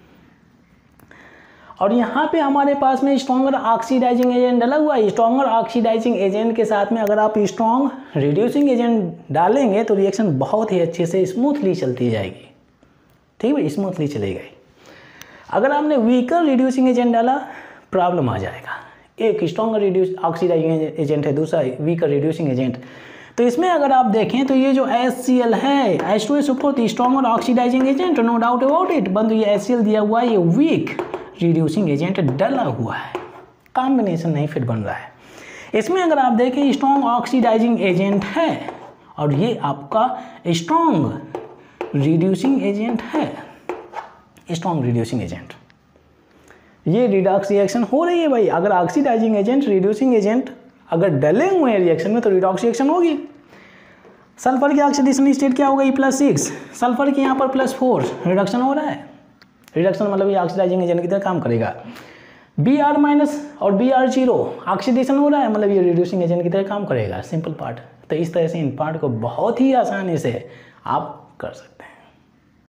और यहाँ पे हमारे पास में स्ट्रॉन्गर ऑक्सीडाइजिंग एजेंट डाला हुआ है। स्ट्रॉन्गर ऑक्सीडाइजिंग एजेंट के साथ में अगर आप स्ट्रॉन्ग रिड्यूसिंग एजेंट डालेंगे तो रिएक्शन बहुत ही अच्छे से स्मूथली चलती जाएगी। ठीक है, स्मूथली चलेगा। अगर आपने वीकर रिड्यूसिंग एजेंट डाला प्रॉब्लम आ जाएगा। एक स्ट्रॉन्गर ऑक्सीडाइजिंग एजेंट है, दूसरा वीकर रिड्यूसिंग एजेंट। तो इसमें अगर आप देखें तो ये जो HCl है, H2SO4 stronger oxidising agent, no doubt about it, परंतु ये HCl दिया हुआ है, ये वीक रिड्यूसिंग एजेंट डला हुआ है, कॉम्बिनेशन नहीं फिट बन रहा है। इसमें अगर आप देखें स्ट्रॉन्ग ऑक्सीडाइजिंग एजेंट है और ये आपका स्ट्रॉन्ग रिड्यूसिंग एजेंट है, स्ट्रॉन्ग रिड्यूसिंग एजेंट। ये रिडॉक्स रिएक्शन हो रही है भाई। अगर ऑक्सीडाइजिंग एजेंट रिड्यूसिंग एजेंट अगर डले हुए हैं रिएक्शन में तो रिडॉक्स रिएक्शन होगी। सल्फर की ऑक्सीडेशन स्टेट क्या होगा? E+6, सल्फर की यहाँ पर +4, रिडक्शन हो रहा है। रिडक्शन मतलब ये ऑक्सीडाइजिंग एजेंट की तरह काम करेगा। Br- और Br0 ऑक्सीडेशन हो रहा है, मतलब ये रिड्यूसिंग एजेंट की तरह काम करेगा। Simple part. तो इस तरह से इन पार्ट को बहुत ही आसानी से आप कर सकते हैं।